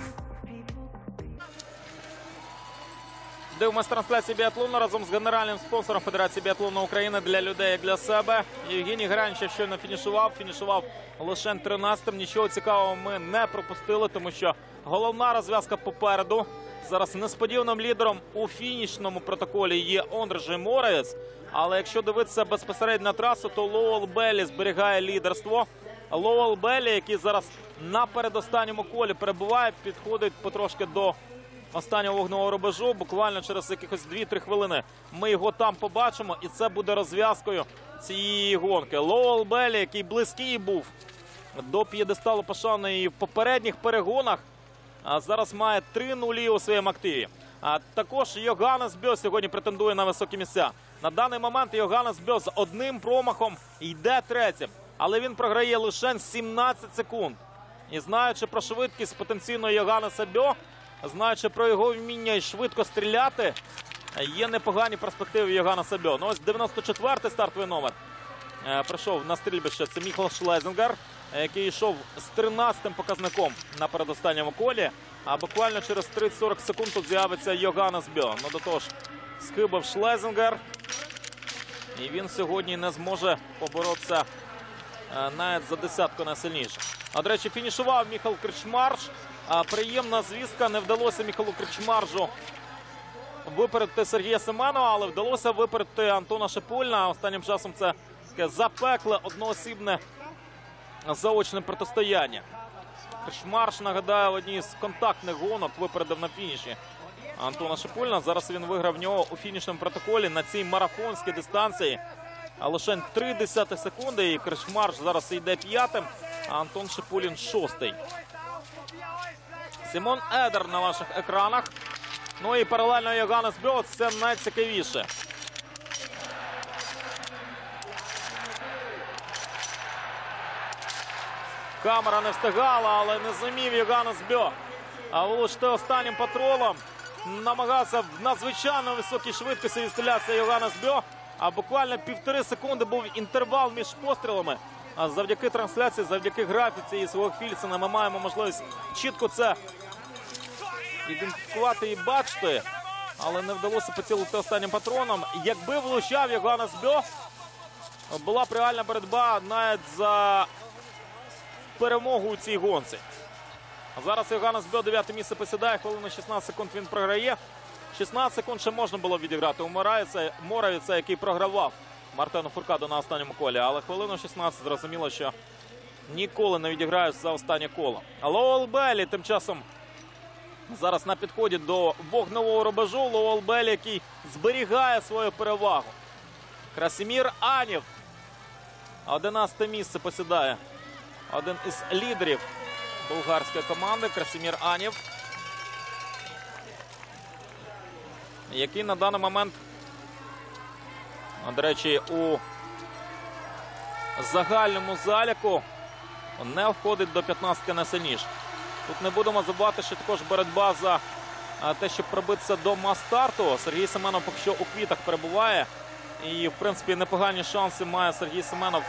Дивимось трансляцію біатлону разом з генеральним спонсором Федерації біатлону України для людей як для себе. Євгеній Гранчев щойно фінішував. Фінішував лише тринадцятим. Нічого цікавого ми не пропустили, тому що головна розв'язка попереду. Зараз несподіваним лідером у фінішному протоколі є Ондрежа Моревець. Але якщо дивитися безпосередньо на трасу, то Лоуел Беллі зберігає лідерство. Лоуел Беллі, який зараз на передостанньому колі перебуває, підходить потрошки до останнього вогневого рубежу. Буквально через якихось дві-три хвилини ми його там побачимо. І це буде розв'язкою цієї гонки. Лоуел Беллі, який близький був до п'єдесталу пошани і в попередніх перегонах, а зараз має три нулі у своєму активі. А також Йоганнес Бьо сьогодні претендує на високі місця. На даний момент Йоганнес Бьо з одним промахом йде третім. Але він програє лише сімнадцять секунд. І знаючи про швидкість потенційного Йоганнеса Бьо, знаючи про його вміння і швидко стріляти, є непогані перспективи Йоганнеса Бьо. Ну ось дев'яносто четвертий стартовий номер прийшов на стрільбище. Це Міхал Шлезінгер, який йшов з тринадцятим показником на передостанньому колі. А буквально через тридцять-сорок секунд тут з'явиться Йоганнес Бьо. Ну до того ж, схибав Шлезінгер. І він сьогодні не зможе поборотися навіть за десятку найсильніше. А, до речі, фінішував Міхал Крчмарж. А, приємна звістка. Не вдалося Міхалу Крчмаржу випередити Сергія Семенова, але вдалося випередити Антона Шипульна. Останнім часом це таке запекле одноосібне заочне протистояння. Крчмарж, нагадаю, в одній з контактних гонок випередив на фініші Антона Шипульна. Зараз він виграв в нього у фінішному протоколі на цій марафонській дистанції. А лише три десятих секунди. І Крчмарж зараз йде п'ятим, а Антон Шипулін шостий. Сімон Едер на ваших екранах. Ну і паралельно Йоганнес Бьо. Це найцікавіше. Камера не встигала, але не зумів Йоганнес Бьо влучити останнім патролом. Намагався в надзвичайно високій швидкості відстрілятися Йоганнес Бьо. А буквально півтори секунди був інтервал між пострілами. А завдяки трансляції, завдяки графіці із Гохфільцена ми маємо можливість чітко це ідентифікувати і бачити. але не вдалося поцілити останнім патроном. Якби влучав Йоганнес Бьо, була б реальна боротьба навіть за перемогу у цій гонці. Зараз Йоганнес Бьо дев'яте місце посідає, хвилину шістнадцять секунд він програє. шістнадцять секунд ще можна було відіграти у Моравіца, який програвав Мартену Фуркаду на останньому колі. Але хвилину шістнадцять зрозуміло, що ніколи не відіграєш за останнє коло. Лоуел Беллі тим часом зараз на підході до вогневого рубежу. Лоуел Беллі, який зберігає свою перевагу. Красимір Анів. одинадцяте місце посідає один із лідерів болгарської команди. Красимір Анів, який на даний момент, до речі, у загальному заліку не входить до п'ятнадцятки найсильніших. Тут не будемо забувати, що також боротьба за те, щоб пробитися до мас-старту. Сергій Семенов поки що у квітах перебуває. І, в принципі, непогані шанси має Сергій Семенов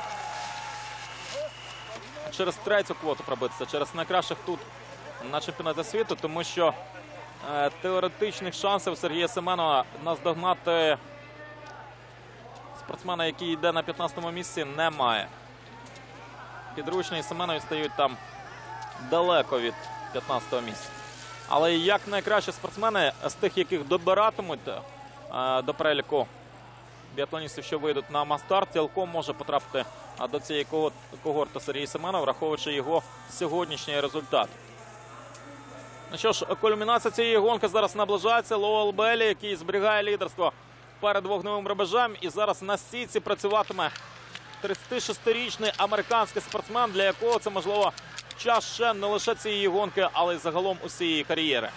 через третю квоту пробитися, через найкращих тут на чемпіонаті світу, тому що е, теоретичних шансів Сергія Семенова наздогнати спортсмена, який йде на п'ятнадцятому місці, немає. Підручні Семенові стають там далеко від п'ятнадцятого місця. Але як найкращі спортсмени з тих, яких добиратимуть е, до переліку біатлоністів, що вийдуть на мас-старт, цілком може потрапити до цієї когорти Сергій Семенов, враховуючи його сьогоднішній результат. Ну що ж, кульмінація цієї гонки зараз наближається. Лоуел Беллі, який зберігає лідерство перед вогневим рубежем. І зараз на стійці працюватиме тридцятишестирічний американський спортсмен, для якого це, можливо, час ще не лише цієї гонки, але й загалом усієї кар'єри.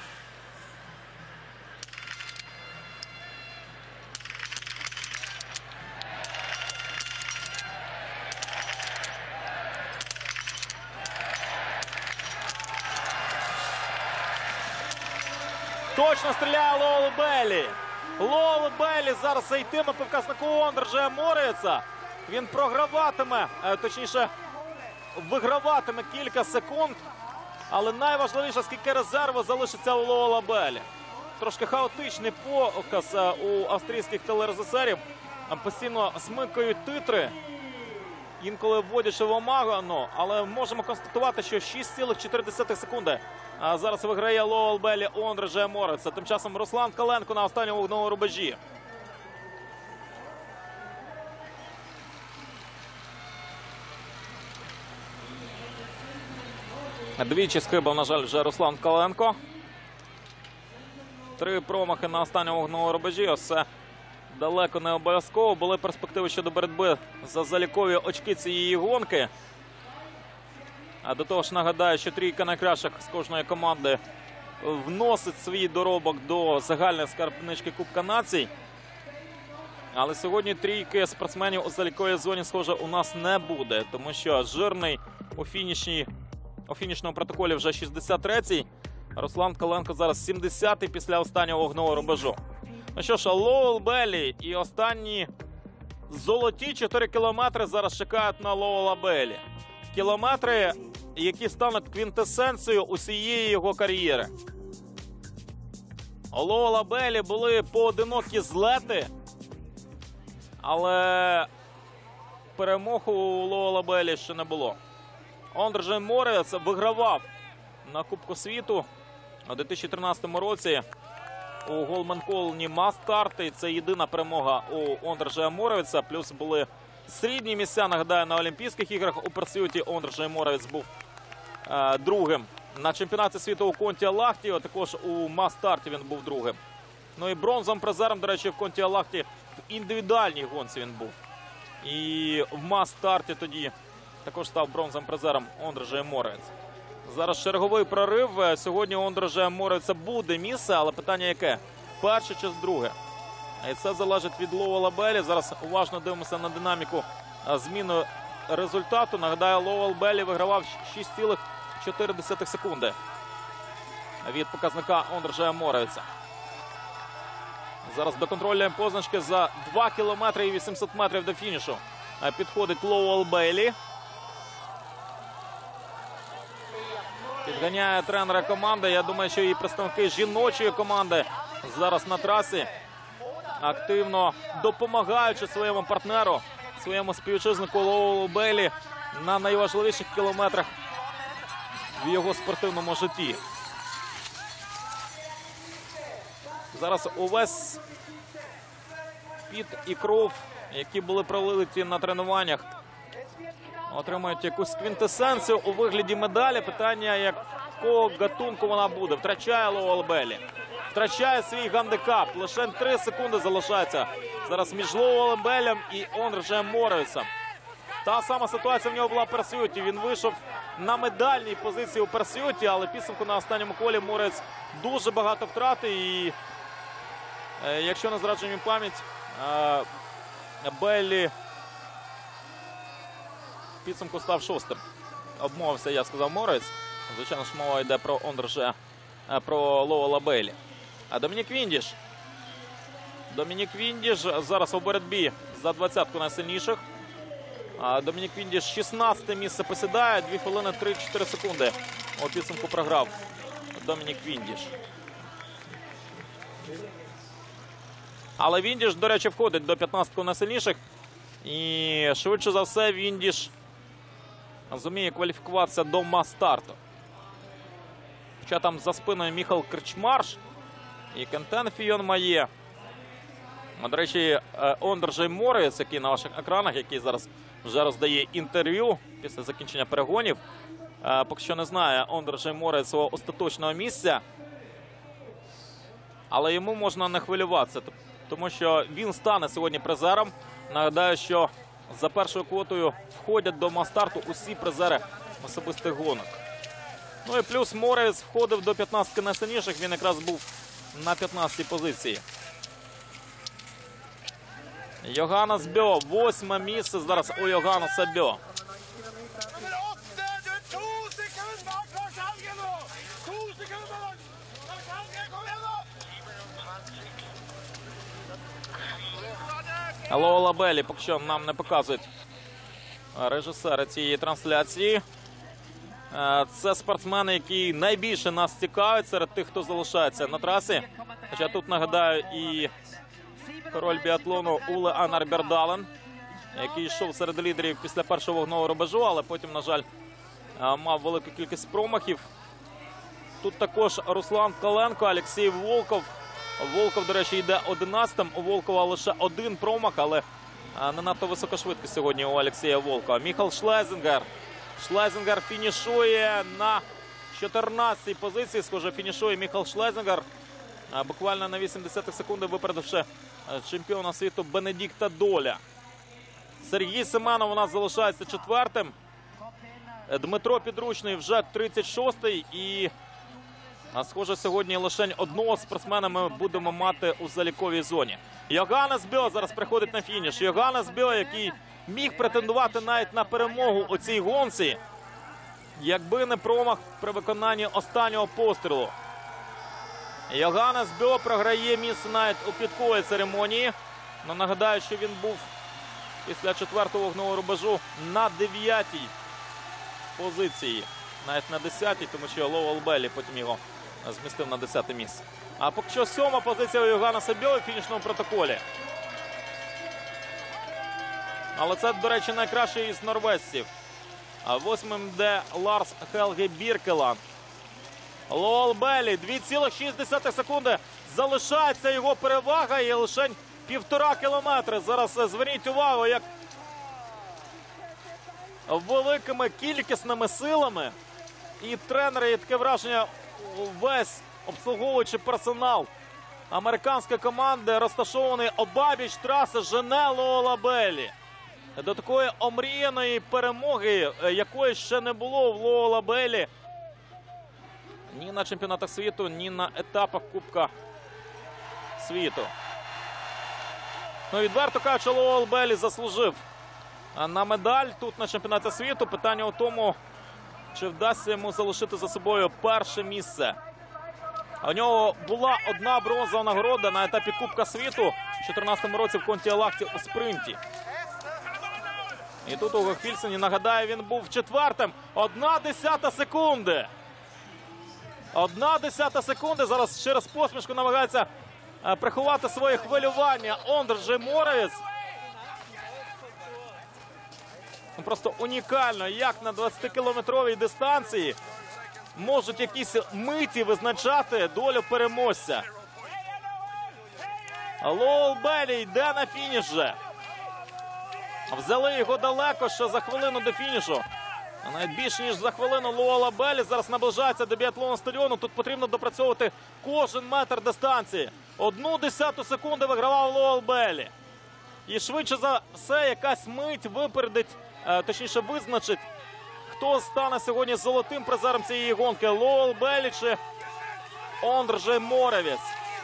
Точно стріляє Лоуел Беллі. Лоуел Беллі зараз зайтиме по показнику Ондржея Моравіца. Він програватиме, точніше, виграватиме кілька секунд. Але найважливіше, скільки резерву залишиться у Лоуела Беллі. Трошки хаотичний показ у австрійських телережисерів. Постійно смикають титри, інколи вводячи в оману, але можемо констатувати, що шість цілих чотири десятих секунди зараз виграє Лоуел Беллі у Ондржея Моравіца. Тим часом Руслан Каленко на останньому вогневому рубежі. Двічі схибав, на жаль, вже Руслан Каленко. Три промахи на останньому вогневому рубежі. Ось це далеко не обов'язково. Були перспективи щодо боротьби за залікові очки цієї гонки. А до того ж нагадаю, що трійка найкращих з кожної команди вносить свій доробок до загальної скарбнички Кубка Націй. Але сьогодні трійки спортсменів у заліковій зоні, схоже, у нас не буде. Тому що жирний у фінішній, у фінішному протоколі вже шістдесят третій. Руслан Каленко зараз сімдесятий після останнього вогневого рубежу. Ну що ж, Лоуел Беллі і останні золоті чотири кілометри зараз чекають на Лоуела Беллі. Кілометри, які стануть квінтесенцією усієї його кар'єри. У Лоуела Беллі були поодинокі злети, але перемог у Лоуела Беллі ще не було. Ондржей Моравіц вигравав на Кубку світу у дві тисячі тринадцятому році у Голменколні мас-старти. Це єдина перемога у Ондржея Моравіца. Плюс були срібні місця, нагадаю, на Олімпійських іграх у Персіюті. Ондржей Моравіц був е, другим. На чемпіонаті світу у Контіалахті, а також у мас-старті він був другим. Ну і бронзовим призером, до речі, в Контіалахті в індивідуальній гонці він був. І в мас-старті тоді також став бронзовим призером Ондржей Моравіц. Зараз черговий прорив. Сьогодні у Ондржея Моравіца буде місце, але питання яке? Перше чи друге? І це залежить від Лоуела Беллі. Зараз уважно дивимося на динаміку зміни результату. Нагадаю, Лоуел Беллі вигравав шість цілих чотири десятих секунди від показника Ондржея Моравіца. Зараз до контрольної позначки за два кілометри і вісімсот метрів до фінішу підходить Лоуел Беллі. Підганяє тренера команди. Я думаю, що і представники жіночої команди зараз на трасі активно допомагаючи своєму партнеру, своєму співвітчизнику Лоу Бейлі на найважливіших кілометрах в його спортивному житті. Зараз увесь піт і кров, які були пролиті на тренуваннях, отримають якусь квінтесенцію у вигляді медалі. Питання, якого гатунку вона буде. Втрачає Лоу Бейлі. Втрачає свій гандикап. Лише три секунди залишається зараз між Лоу Бейлем і Ондржеєм Моревіцем. Та сама ситуація в нього була в Персюті. Він вийшов на медальній позиції у Персюті, але підсумку на останньому колі Моревіц дуже багато втрати. І е, якщо не зраджує мені пам'ять, е, Бейлі підсумку став шостим. Обмовився, я сказав, Моревіц. Звичайно ж, мова йде про Ондрже, е, про Лоу Бейлі. А Домінік Віндіш. Домінік Віндіш зараз у боротьбі за двадцятку найсильніших. А Домінік Віндіш шістнадцяте місце посідає. дві хвилини тридцять чотири секунди. У підсумку програв Домінік Віндіш. Але Віндіш, до речі, входить до п'ятнадцятки найсильніших. І швидше за все Віндіш зуміє кваліфікуватися до мас-старту. Хоча там за спиною Міхал Крчмарш і Кентен Фійон-Має. До речі, Ондржей Моревіц, який на ваших екранах, який зараз вже роздає інтерв'ю після закінчення перегонів, поки що не знає Ондржей Моревіц свого остаточного місця. Але йому можна не хвилюватися, тому що він стане сьогодні призером. Нагадаю, що за першою квотою входять до мас-старту усі призери особистих гонок. Ну і плюс Моревіц входив до п'ятнадцятки найсильніших, він якраз був на п'ятнадцятій позиції. Йоганнес Бьо, восьме місце зараз у Йоганнеса Бьо. Лоу Бейлі поки що нам не показують режисери цієї трансляції. Це спортсмени, які найбільше нас цікавить серед тих, хто залишається на трасі. Хоча тут, нагадаю, і король біатлону Уле Анар Бердален, який йшов серед лідерів після першого вогнового рубежу, але потім, на жаль, мав велику кількість промахів. Тут також Руслан Коленко, Олексій Волков. Волков, до речі, йде одинадцятим. У Волкова лише один промах, але не надто висока швидкість сьогодні у Олексія Волкова. Міхал Шлезінгер. Шлезінгер фінішує на чотирнадцятій позиції. Схоже, фінішує Міхал Шлезінгер. Буквально на вісімдесят секунд випередивши чемпіона світу Бенедікта Доля. Сергій Семенов у нас залишається четвертим. Дмитро Підручний вже тридцять шостий. І, схоже, сьогодні лише одного спортсмена ми будемо мати у заліковій зоні. Йоганнес Бьо зараз приходить на фініш. Йоганнес Бьо, який міг претендувати навіть на перемогу у цій гонці, якби не промах при виконанні останнього пострілу. Йоганнес Бьо програє місце навіть у підковій церемонії. Но нагадаю, що він був після четвертого вогнового рубежу на дев'ятій позиції. Навіть на десятій, тому що Лоу Бейлі потім його змістив на десяте місце. А поки що сьома позиція у Йоганнеса Бьо у фінішному протоколі. Але це, до речі, найкращий із норвежців. А восьмим йде Ларс Хелге Біркеланд. Лоу Бейлі, дві цілих шість десятих секунди. Залишається його перевага і лише півтора кілометри. Зараз зверніть увагу, як великими кількісними силами і тренери, і таке враження, весь обслуговуючий персонал американської команди розташований обабіч траси жене Лоу Бейлі. До такої омріяної перемоги, якої ще не було в Лоу Бейлі ні на чемпіонатах світу, ні на етапах Кубка світу. Ну, відверто кажучи, Лоу Бейлі заслужив на медаль тут на чемпіонаті світу. Питання у тому, чи вдасться йому залишити за собою перше місце. У нього була одна бронзова нагорода на етапі Кубка світу у дві тисячі чотирнадцятому році в Контіолахті у спринті. І тут у Гохфільсені, нагадаю, він був четвертим. Одна десята секунди. Одна десята секунди. Зараз через посмішку намагається е, приховати своє хвилювання Ондржей Моровець. Ну, просто унікально, як на двадцятикілометровій дистанції можуть якісь миті визначати долю переможця. Лоуел Беллі йде на фініш же. Взяли його далеко, ще за хвилину до фінішу. А навіть більше, ніж за хвилину Лоуела Беллі зараз наближається до біатлонного стадіону. Тут потрібно допрацьовувати кожен метр дистанції. Одну десяту секунди вигравав Лоуел Беллі. І швидше за все якась мить випередить, точніше визначить, хто стане сьогодні золотим призером цієї гонки. Лоуел Беллі чи Ондржей Моровець.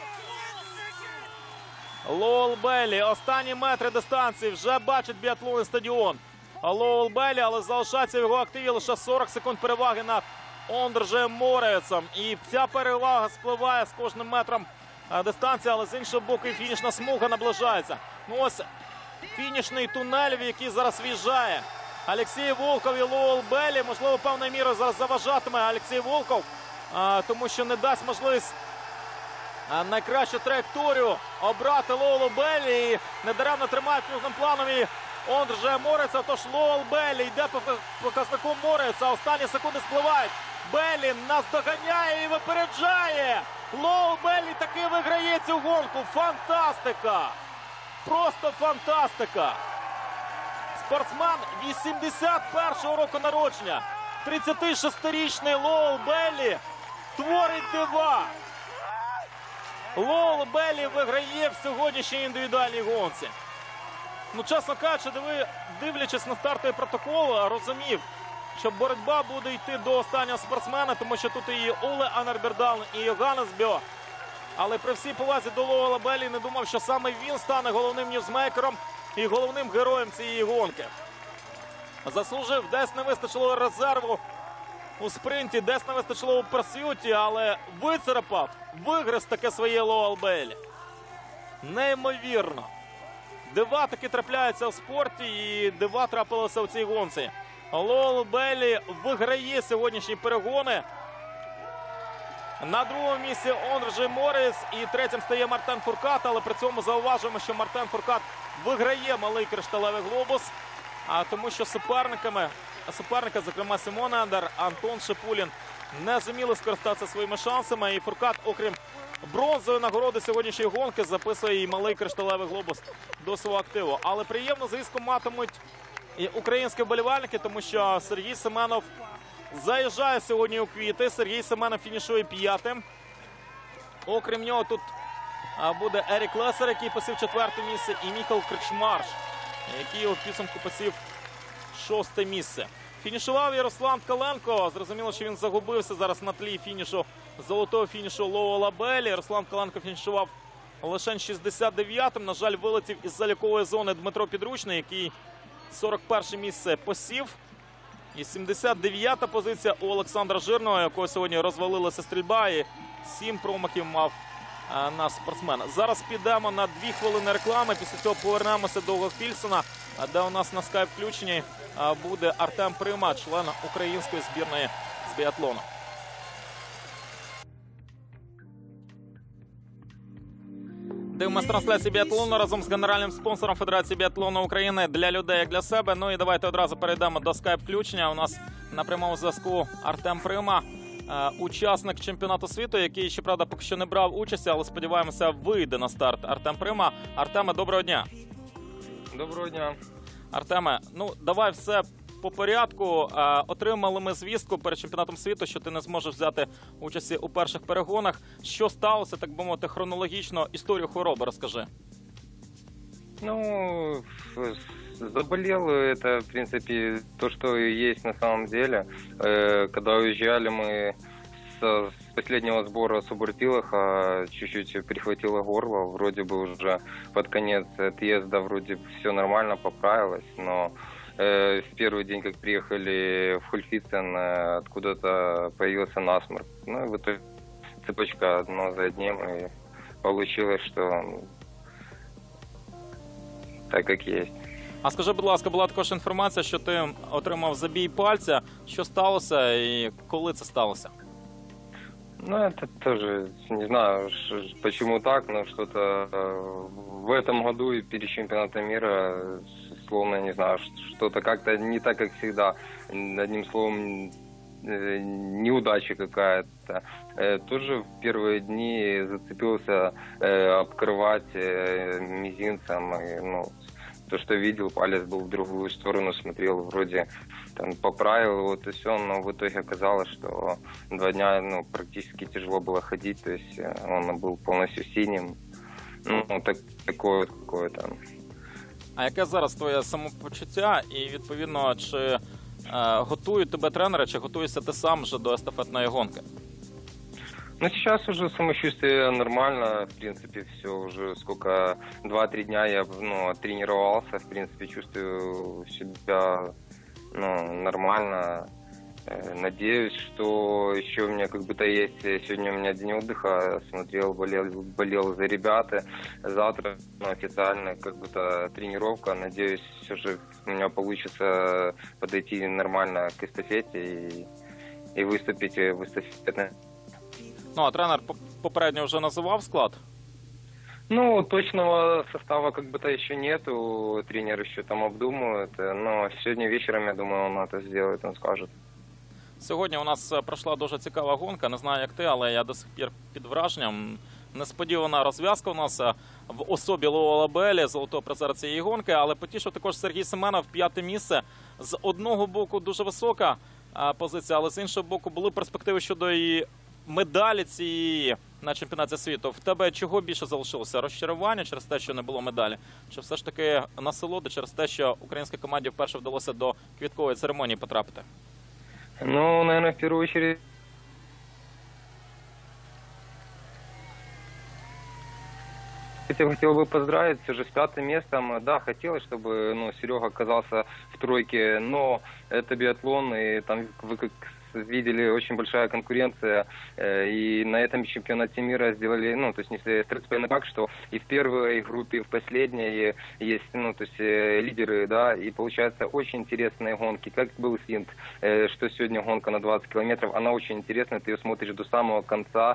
Лоуел Беллі. Останні метри дистанції. Вже бачить біатлонний стадіон. Лоуел Беллі, але залишається в його активі лише сорок секунд переваги над Ондржеєм Моровецем. І ця перевага спливає з кожним метром дистанції, але з іншого боку і фінішна смуга наближається. Ну ось фінішний тунель, в який зараз в'їжджає Олексій Волков і Лоуел Беллі. Можливо, певною мірою зараз заважатиме Олексій Волков, тому що не дасть можливість найкращу траєкторію обрати Лоуелу Беллі. І недаремно тримає кружним планом і Ондржея Моровеця. Тож Лоуел Беллі йде по показнику Моровеця. Останні секунди спливають. Беллі наздоганяє і випереджає. Лоуел Беллі таки виграє цю гонку. Фантастика! Просто фантастика! Спортсмен вісімдесят першого року народження. тридцятишестирічний Лоуел Беллі творить дива. Лоуел Беллі виграє в сьогоднішній індивідуальній гонці. Ну, чесно кажучи, диви, дивлячись на стартовий протокол, розумів, що боротьба буде йти до останнього спортсмена, тому що тут і Оле Анербердал, і Йоганнес Бьо. Але при всій повазі до Лоуела Беллі не думав, що саме він стане головним ньюзмейкером і головним героєм цієї гонки. Заслужив, десь не вистачило резерву у спринті, десь не вистачило у персюті, але вицарапав, вигриз таке своє Лоуел Беллі. Неймовірно. Дива таки трапляються в спорті, і дива трапилося в цій гонці. Лоуел Беллі виграє сьогоднішні перегони. На другому місці Ондржей Моровець і третім стає Мартен Фуркат, але при цьому зауважуємо, що Мартен Фуркат виграє малий кришталевий глобус, а тому що суперниками, суперника, зокрема Симон Ендер, Антон Шипулін, не зуміли скористатися своїми шансами. І Фуркат, окрім бронзової нагороди сьогоднішньої гонки, записує і малий кришталевий глобус до свого активу. Але приємно звістку матимуть і українські вболівальники, тому що Сергій Семенов заїжджає сьогодні у квіти. Сергій Семенов фінішує п'ятим. Окрім нього тут буде Ерік Лесер, який посів четверте місце, і Міхал Кричмарш, який у підсумку посів шосте місце. Фінішував Ярослав Ткаленко. Зрозуміло, що він загубився зараз на тлі фінішу, золотого фінішу Лоуела Беллі. Ярослав Ткаленко фінішував лише шістдесят дев'ятим. На жаль, вилетів із залікової зони Дмитро Підручний, який сорок перше місце посів. І сімдесят дев'ята позиція у Олександра Жирного, якого сьогодні розвалилася стрільба, і сім промахів мав а, наш спортсмен. Зараз підемо на дві хвилини реклами, після цього повернемося до Гохфільсена, де у нас на скайп-включенні буде Артем Прима, член української збірної з біатлону. Дивимось трансляцію біатлону разом з генеральним спонсором Федерації біатлону України для людей, як для себе. Ну і давайте одразу перейдемо до скайп-включення. У нас на прямому зв'язку Артем Прима, учасник чемпіонату світу, який, щоправда, поки що не брав участі, але сподіваємося, вийде на старт. Артем Прима. Артеме, доброго дня. Доброго дня. Артеме, ну давай все по порядку. Е, отримали ми звістку перед чемпіонатом світу, що ти не зможеш взяти участі у перших перегонах. Що сталося, так би мовити, хронологічно, історію хвороби розкажи. Ну, заболел, это, в принципе, то, что и есть на самом деле. Когда уезжали мы с последнего сбора Субуртилаха, чуть-чуть прихватило горло, вроде бы уже под конец отъезда вроде все нормально, поправилось, но э, в первый день, как приехали в Хольфицен, э, откуда-то появился насморк. Ну и в итоге цепочка одно за одним, и получилось, что так, як є. А скажи, будь ласка, була також інформація, що ти отримав забій пальця. Що сталося і коли це сталося? Ну, это тоже, не знаю, ш- почему так, но что-то э, в этом году и перед чемпионатом мира, э, словно, не знаю, ш- что-то как-то не так, как всегда. Одним словом, э, неудача какая-то. Э, Тоже в первые дни зацепился э, обкрывать э, мизинцем, и, ну, то, что видел, палец был в другую сторону, смотрел, вроде там поправил вот и все, но в итоге оказалось, что два дня, ну, практически тяжело было ходить, то есть э, он был полностью синим, ну, так, такое вот какое-то. А яке зараз твоє самопочуття і, відповідно, чи е, готують тебе тренери, чи готуєшся ти сам вже до естафетної гонки? Ну, сейчас уже самочувствие нормально, в принципе, все уже сколько, два-три дня я, ну, тренировался, в принципе, чувствую себя, ну, нормально. Э, Надеюсь, что еще у меня как бы-то есть, э, сегодня у меня день отдыха, смотрел, болел, болел за ребята, завтра, ну, официально как бы-то тренировка, надеюсь, все же у меня получится подойти нормально к эстафете и, и выступить в эстафетной. Ну, а тренер поп- попередньо вже називав склад? Ну, точного состава как бы-то еще нету, тренер еще там обдумывает, э, но сегодня вечером, я думаю, он это сделает, он скажет. Сьогодні у нас е, пройшла дуже цікава гонка. Не знаю, як ти, але я до сих пір під враженням. Несподівана розв'язка у нас е, в особі Лео Лабелі, золотого призера цієї гонки. Але потішив також Сергій Семенов, п'яте місце. З одного боку дуже висока е, позиція, але з іншого боку були перспективи щодо і медалі цієї на чемпіонаті світу. В тебе чого більше залишилося? Розчарування через те, що не було медалі? Чи все ж таки насолоди через те, що українській команді вперше вдалося до квіткової церемонії потрапити? Ну, наверное, в первую очередь я хотел бы поздравить все же с пятым местом. Да, хотелось, чтобы, ну, Серега оказался в тройке, но это биатлон, и там, вы как видели, очень большая конкуренция, э, и на этом чемпионате мира сделали, ну, то есть, если спортсмены так, что и в первой группе, и в последней есть, ну, то есть, э, лидеры, да, и получается очень интересные гонки, как был Синт, э, что сегодня гонка на двадцать километров, она очень интересная, ты ее смотришь до самого конца,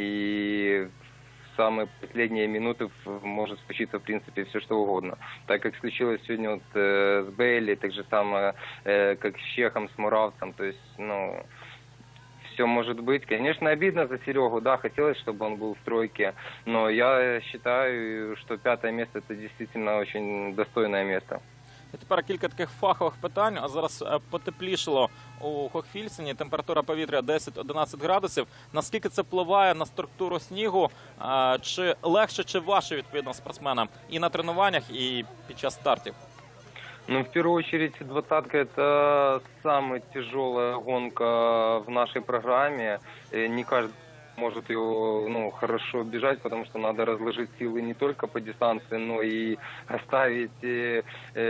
и в самые последние минуты в- может случиться, в принципе, все что угодно. Так как случилось сегодня вот э, с Бейли, так же самое, э, как с Чехом, с Муравцем, то есть, ну, все может быть. Конечно, обидно за Серегу, да, хотелось, чтобы он был в тройке, но я считаю, что пятое место это действительно очень достойное место. І тепер кілька таких фахових питань. А зараз е, потеплішало у Хохфільсені, температура повітря десять-одинадцять градусів. Наскільки це впливає на структуру снігу? Е, Чи легше, чи важче, відповідно, спортсменам і на тренуваннях, і під час стартів? Ну, в первую очередь, двадцатка – это самая тяжелая гонка в нашей программе. Э, Не каждый может ее, ну, хорошо бежать, потому что надо разложить силы не только по дистанции, но и оставить э,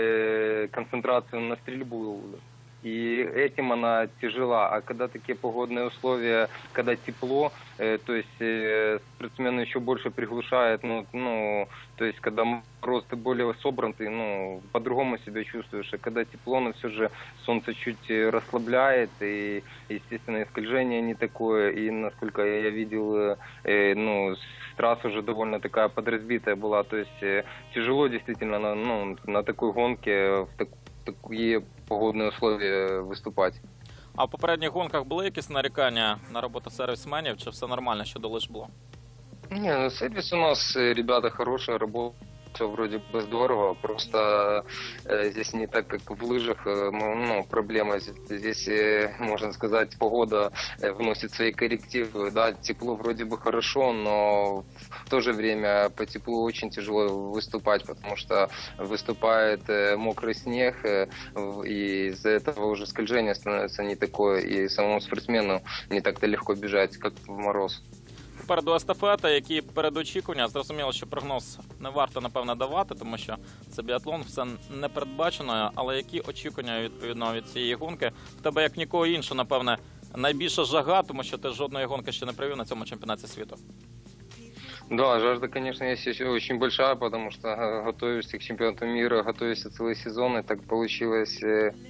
э, концентрацию на стрельбу. И этим она тяжела. А когда такие погодные условия, когда тепло, э, то есть э, спортсмен еще больше приглушает, ну, ну, то есть когда мороз, ты более собран, ты, ну, по-другому себя чувствуешь. А когда тепло, но все же солнце чуть э, расслабляет, и, естественно, и скольжение не такое. И, насколько я видел, э, э, ну, трасса уже довольно такая подразбитая была. То есть э, тяжело действительно на, ну, на такой гонке, в так, такие погодные условия выступать. А в попередніх гонках були якісь нарікання на роботу сервісменів, чи все нормально щодо лиш було? Не, ну сервис у нас, э, ребята хорошие, работают, все вроде бы здорово, просто э, здесь не так, как в лыжах, э, ну, проблема здесь, здесь э, можно сказать, погода э, вносит свои коррективы, да, тепло вроде бы хорошо, но в то же время по теплу очень тяжело выступать, потому что выступает э, мокрый снег, э, в- и из-за этого уже скольжение становится не такое, и самому спортсмену не так-то легко бежать, как в мороз. Тепер до естафети, які передочікування. Зрозуміло, що прогноз не варто, напевно, давати, тому що це біатлон, все не передбачено. Але які очікування, відповідно, від цієї гонки? В тебе, як нікого іншого, напевне, найбільша жага, тому що ти жодної гонки ще не провів на цьому чемпіонаті світу. Да, жажда, конечно, есть еще очень большая, потому что э, готовишься к чемпионату мира, готовишься целый сезон, и так получилось, э,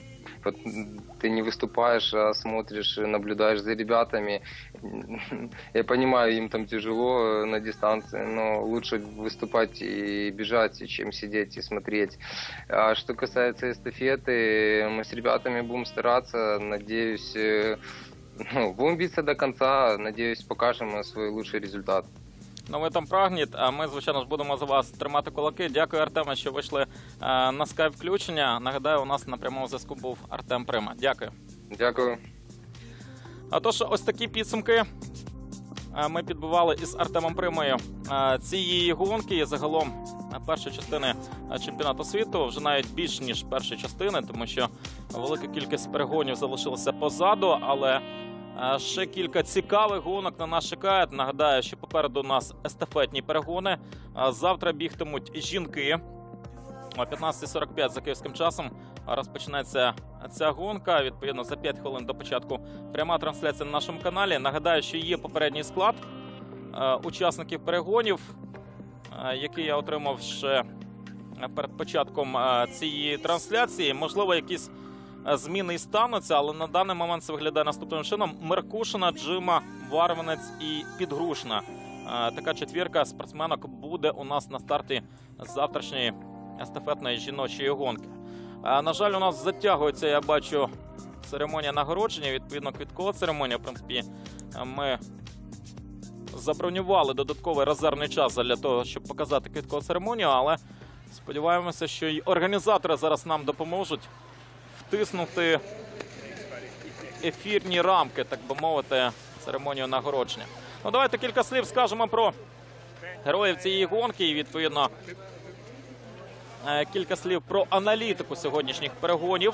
ты не выступаешь, а смотришь, наблюдаешь за ребятами. Я понимаю, им там тяжело на дистанции, но лучше выступать и бежать, чем сидеть и смотреть. А что касается эстафеты, мы с ребятами будем стараться, надеюсь, ну, будем биться до конца, надеюсь, покажем свой лучший результат. Ну, ви там прагніть, а ми, звичайно ж, будемо за вас тримати кулаки. Дякую, Артеме, що вийшли е, на скайп-включення. Нагадаю, у нас на прямому зв'язку був Артем Прима. Дякую. Дякую. А тож, ось такі підсумки е, ми підбивали із Артемом Примою е, цієї гонки. І загалом е, першої частини е, чемпіонату світу вже навіть більш, ніж першої частини, тому що велика кількість перегонів залишилася позаду, але Е, ще кілька цікавих гонок на нас чекають. Нагадаю, що попереду у нас естафетні перегони. Е, Завтра бігтимуть жінки. О п'ятнадцята сорок п'ять за київським часом розпочнеться ця гонка. Відповідно, за п'ять хвилин до початку пряма трансляція на нашому каналі. Нагадаю, що є попередній склад е, учасників перегонів, е, який я отримав ще перед початком е, цієї трансляції. Можливо, якісь зміни і стануться, але на даний момент це виглядає наступним чином. Меркушина, Джима, Варванець і Підгрушна. Така четвірка спортсменок буде у нас на старті завтрашньої естафетної жіночої гонки. На жаль, у нас затягується, я бачу, церемонія нагородження, відповідно квіткова церемонія. В принципі, ми забронювали додатковий резервний час для того, щоб показати квіткову церемонію, але сподіваємося, що і організатори зараз нам допоможуть втиснути ефірні рамки, так би мовити, церемонію нагородження. Ну, давайте кілька слів скажемо про героїв цієї гонки і, відповідно, кілька слів про аналітику сьогоднішніх перегонів.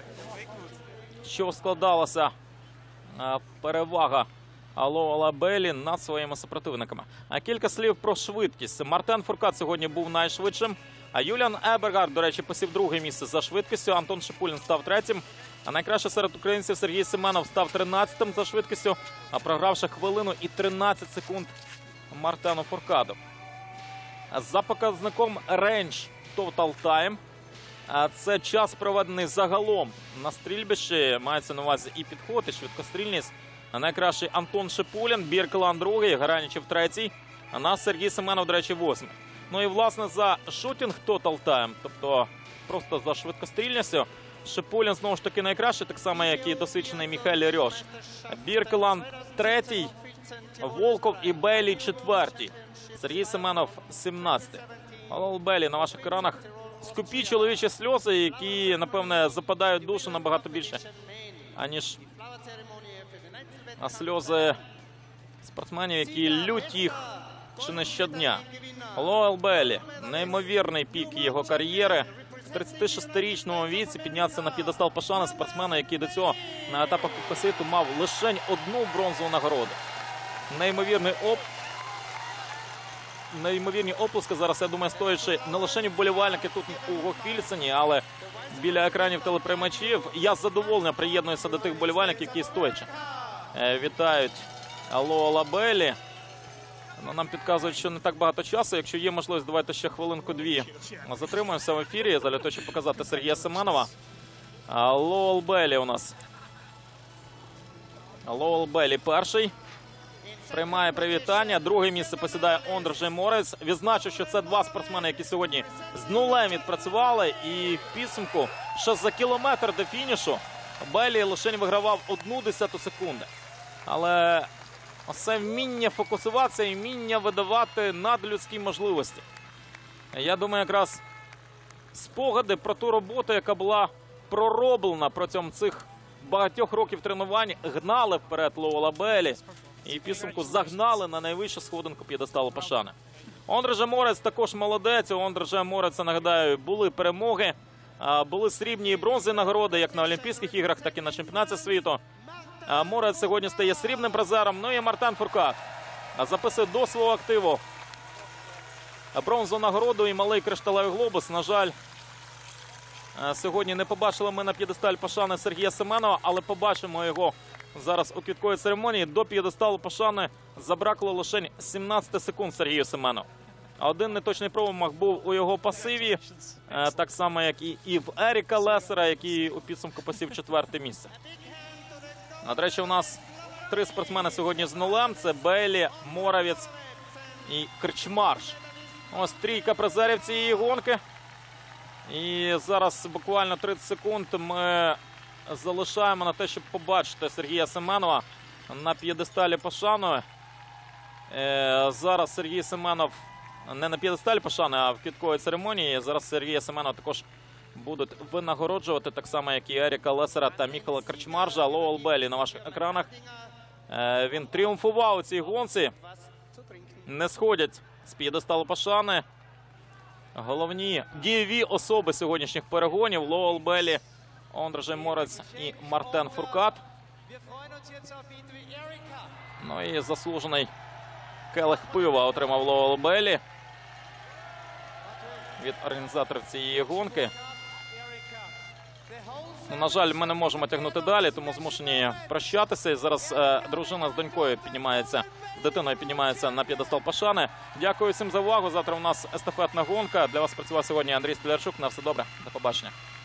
Що складалася перевага Алло Алабелі над своїми супротивниками. А кілька слів про швидкість. Мартен Фуркат сьогодні був найшвидшим. А Юліан Ебергард, до речі, посів друге місце за швидкістю. Антон Шипулін став третім. А найкраще серед українців Сергій Семенов став тринадцятим за швидкістю, а програвши хвилину і тринадцять секунд Мартену Фуркаду. За показником Range Total Time, це час, проведений загалом на стрільбищі, мається на увазі і підход, і швидкострільність. А найкращий Антон Шипулін, Біркелан другий, Гаранічев третій, а нас Сергій Семенов, до речі, восьмий. Ну і, власне, за шутінг Total Time, тобто просто за швидкострільністю, Шипулін знову ж таки найкращий, так само, як і досвідчений Міхель Рьош. Біркелан третій, Волков і Бейлі четвертій, Сергій Семенов сімнадцятий. Алло Белі, на ваших екранах скупі чоловічі сльози, які, напевне, западають в душу набагато більше, аніж а сльози спортсменів, які лють їх чи не щодня. Алло Албелі, неймовірний пік його кар'єри. В тридцятишестирічному віці піднятися на п'єдестал пошани спортсмена, який до цього на етапах Кубка світу мав лише одну бронзову нагороду. Неймовірний оп... Неймовірні оплески зараз, я думаю, стоячи не лише вболівальники тут у Гохфільцені, але біля екранів телеприймачів. Я з задоволенням приєднуюся до тих вболівальників, які стоячи вітають Алло Алабелі. Ну, нам підказують, що не так багато часу. Якщо є можливість, давайте ще хвилинку-дві затримаємося в ефірі, для того, щоб показати Сергія Семенова. Алло Албелі у нас. Алло Албелі перший. Приймає привітання. Друге місце посідає Ондрже Морець. Відзначу, що це два спортсмени, які сьогодні з нулем відпрацювали. І в підсумку ще за кілометр до фінішу Белі лише вигравав одну десяту секунди. Але це вміння фокусуватися і вміння видавати надлюдські можливості. Я думаю, якраз спогади про ту роботу, яка була пророблена протягом цих багатьох років тренувань, гнали вперед Ло Алабелі і в підсумку загнали на найвищу сходинку п'єдесталу пошани. Ондрже Морець також молодець. У Ондрже Мореца, нагадаю, були перемоги, були срібні і бронзові нагороди як на Олімпійських іграх, так і на чемпіонаті світу. Морець сьогодні стає срібним призером. Ну і Мартен Фуркат записує до свого активу бронзову нагороду і малий кришталевий глобус. На жаль, сьогодні не побачили ми на п'єдесталі пошани Сергія Семенова, але побачимо його зараз у квітковій церемонії. До п'єдесталу пошани забракло лише сімнадцять секунд Сергію Семенову. Один неточний промах був у його пасиві, е, так само, як і, і в Еріка Лесера, який у підсумку посів четверте місце. А, до речі, у нас три спортсмени сьогодні з нулем. Це Бейлі, Моравець і Крчмарш. Ось трійка призерів цієї гонки. І зараз буквально тридцять секунд ми залишаємо на те, щоб побачити Сергія Семенова на п'єдесталі пошани. Е, зараз Сергій Семенов не на п'єдесталі пошани, а в квітковій церемонії. Зараз Сергія Семенова також будуть винагороджувати, так само, як і Еріка Лесера та Міхала Крчмаржа. Лоуел Беллі на ваших екранах. Е, він тріумфував у цій гонці. Не сходять з п'єдесталу пошани головні дієві особи сьогоднішніх перегонів: Лоуел Беллі, Ондрей Морець і Мартен Фуркат. Ну і заслужений келих пива отримав Лоуел Беллі від організаторів цієї гонки. Ну, на жаль, ми не можемо тягнути далі, тому змушені прощатися. І зараз е, дружина з донькою піднімається, з дитиною піднімається на п'єдестал пошани. Дякую всім за увагу. Завтра у нас естафетна гонка. Для вас працював сьогодні Андрій Столярчук. На все добре. До побачення.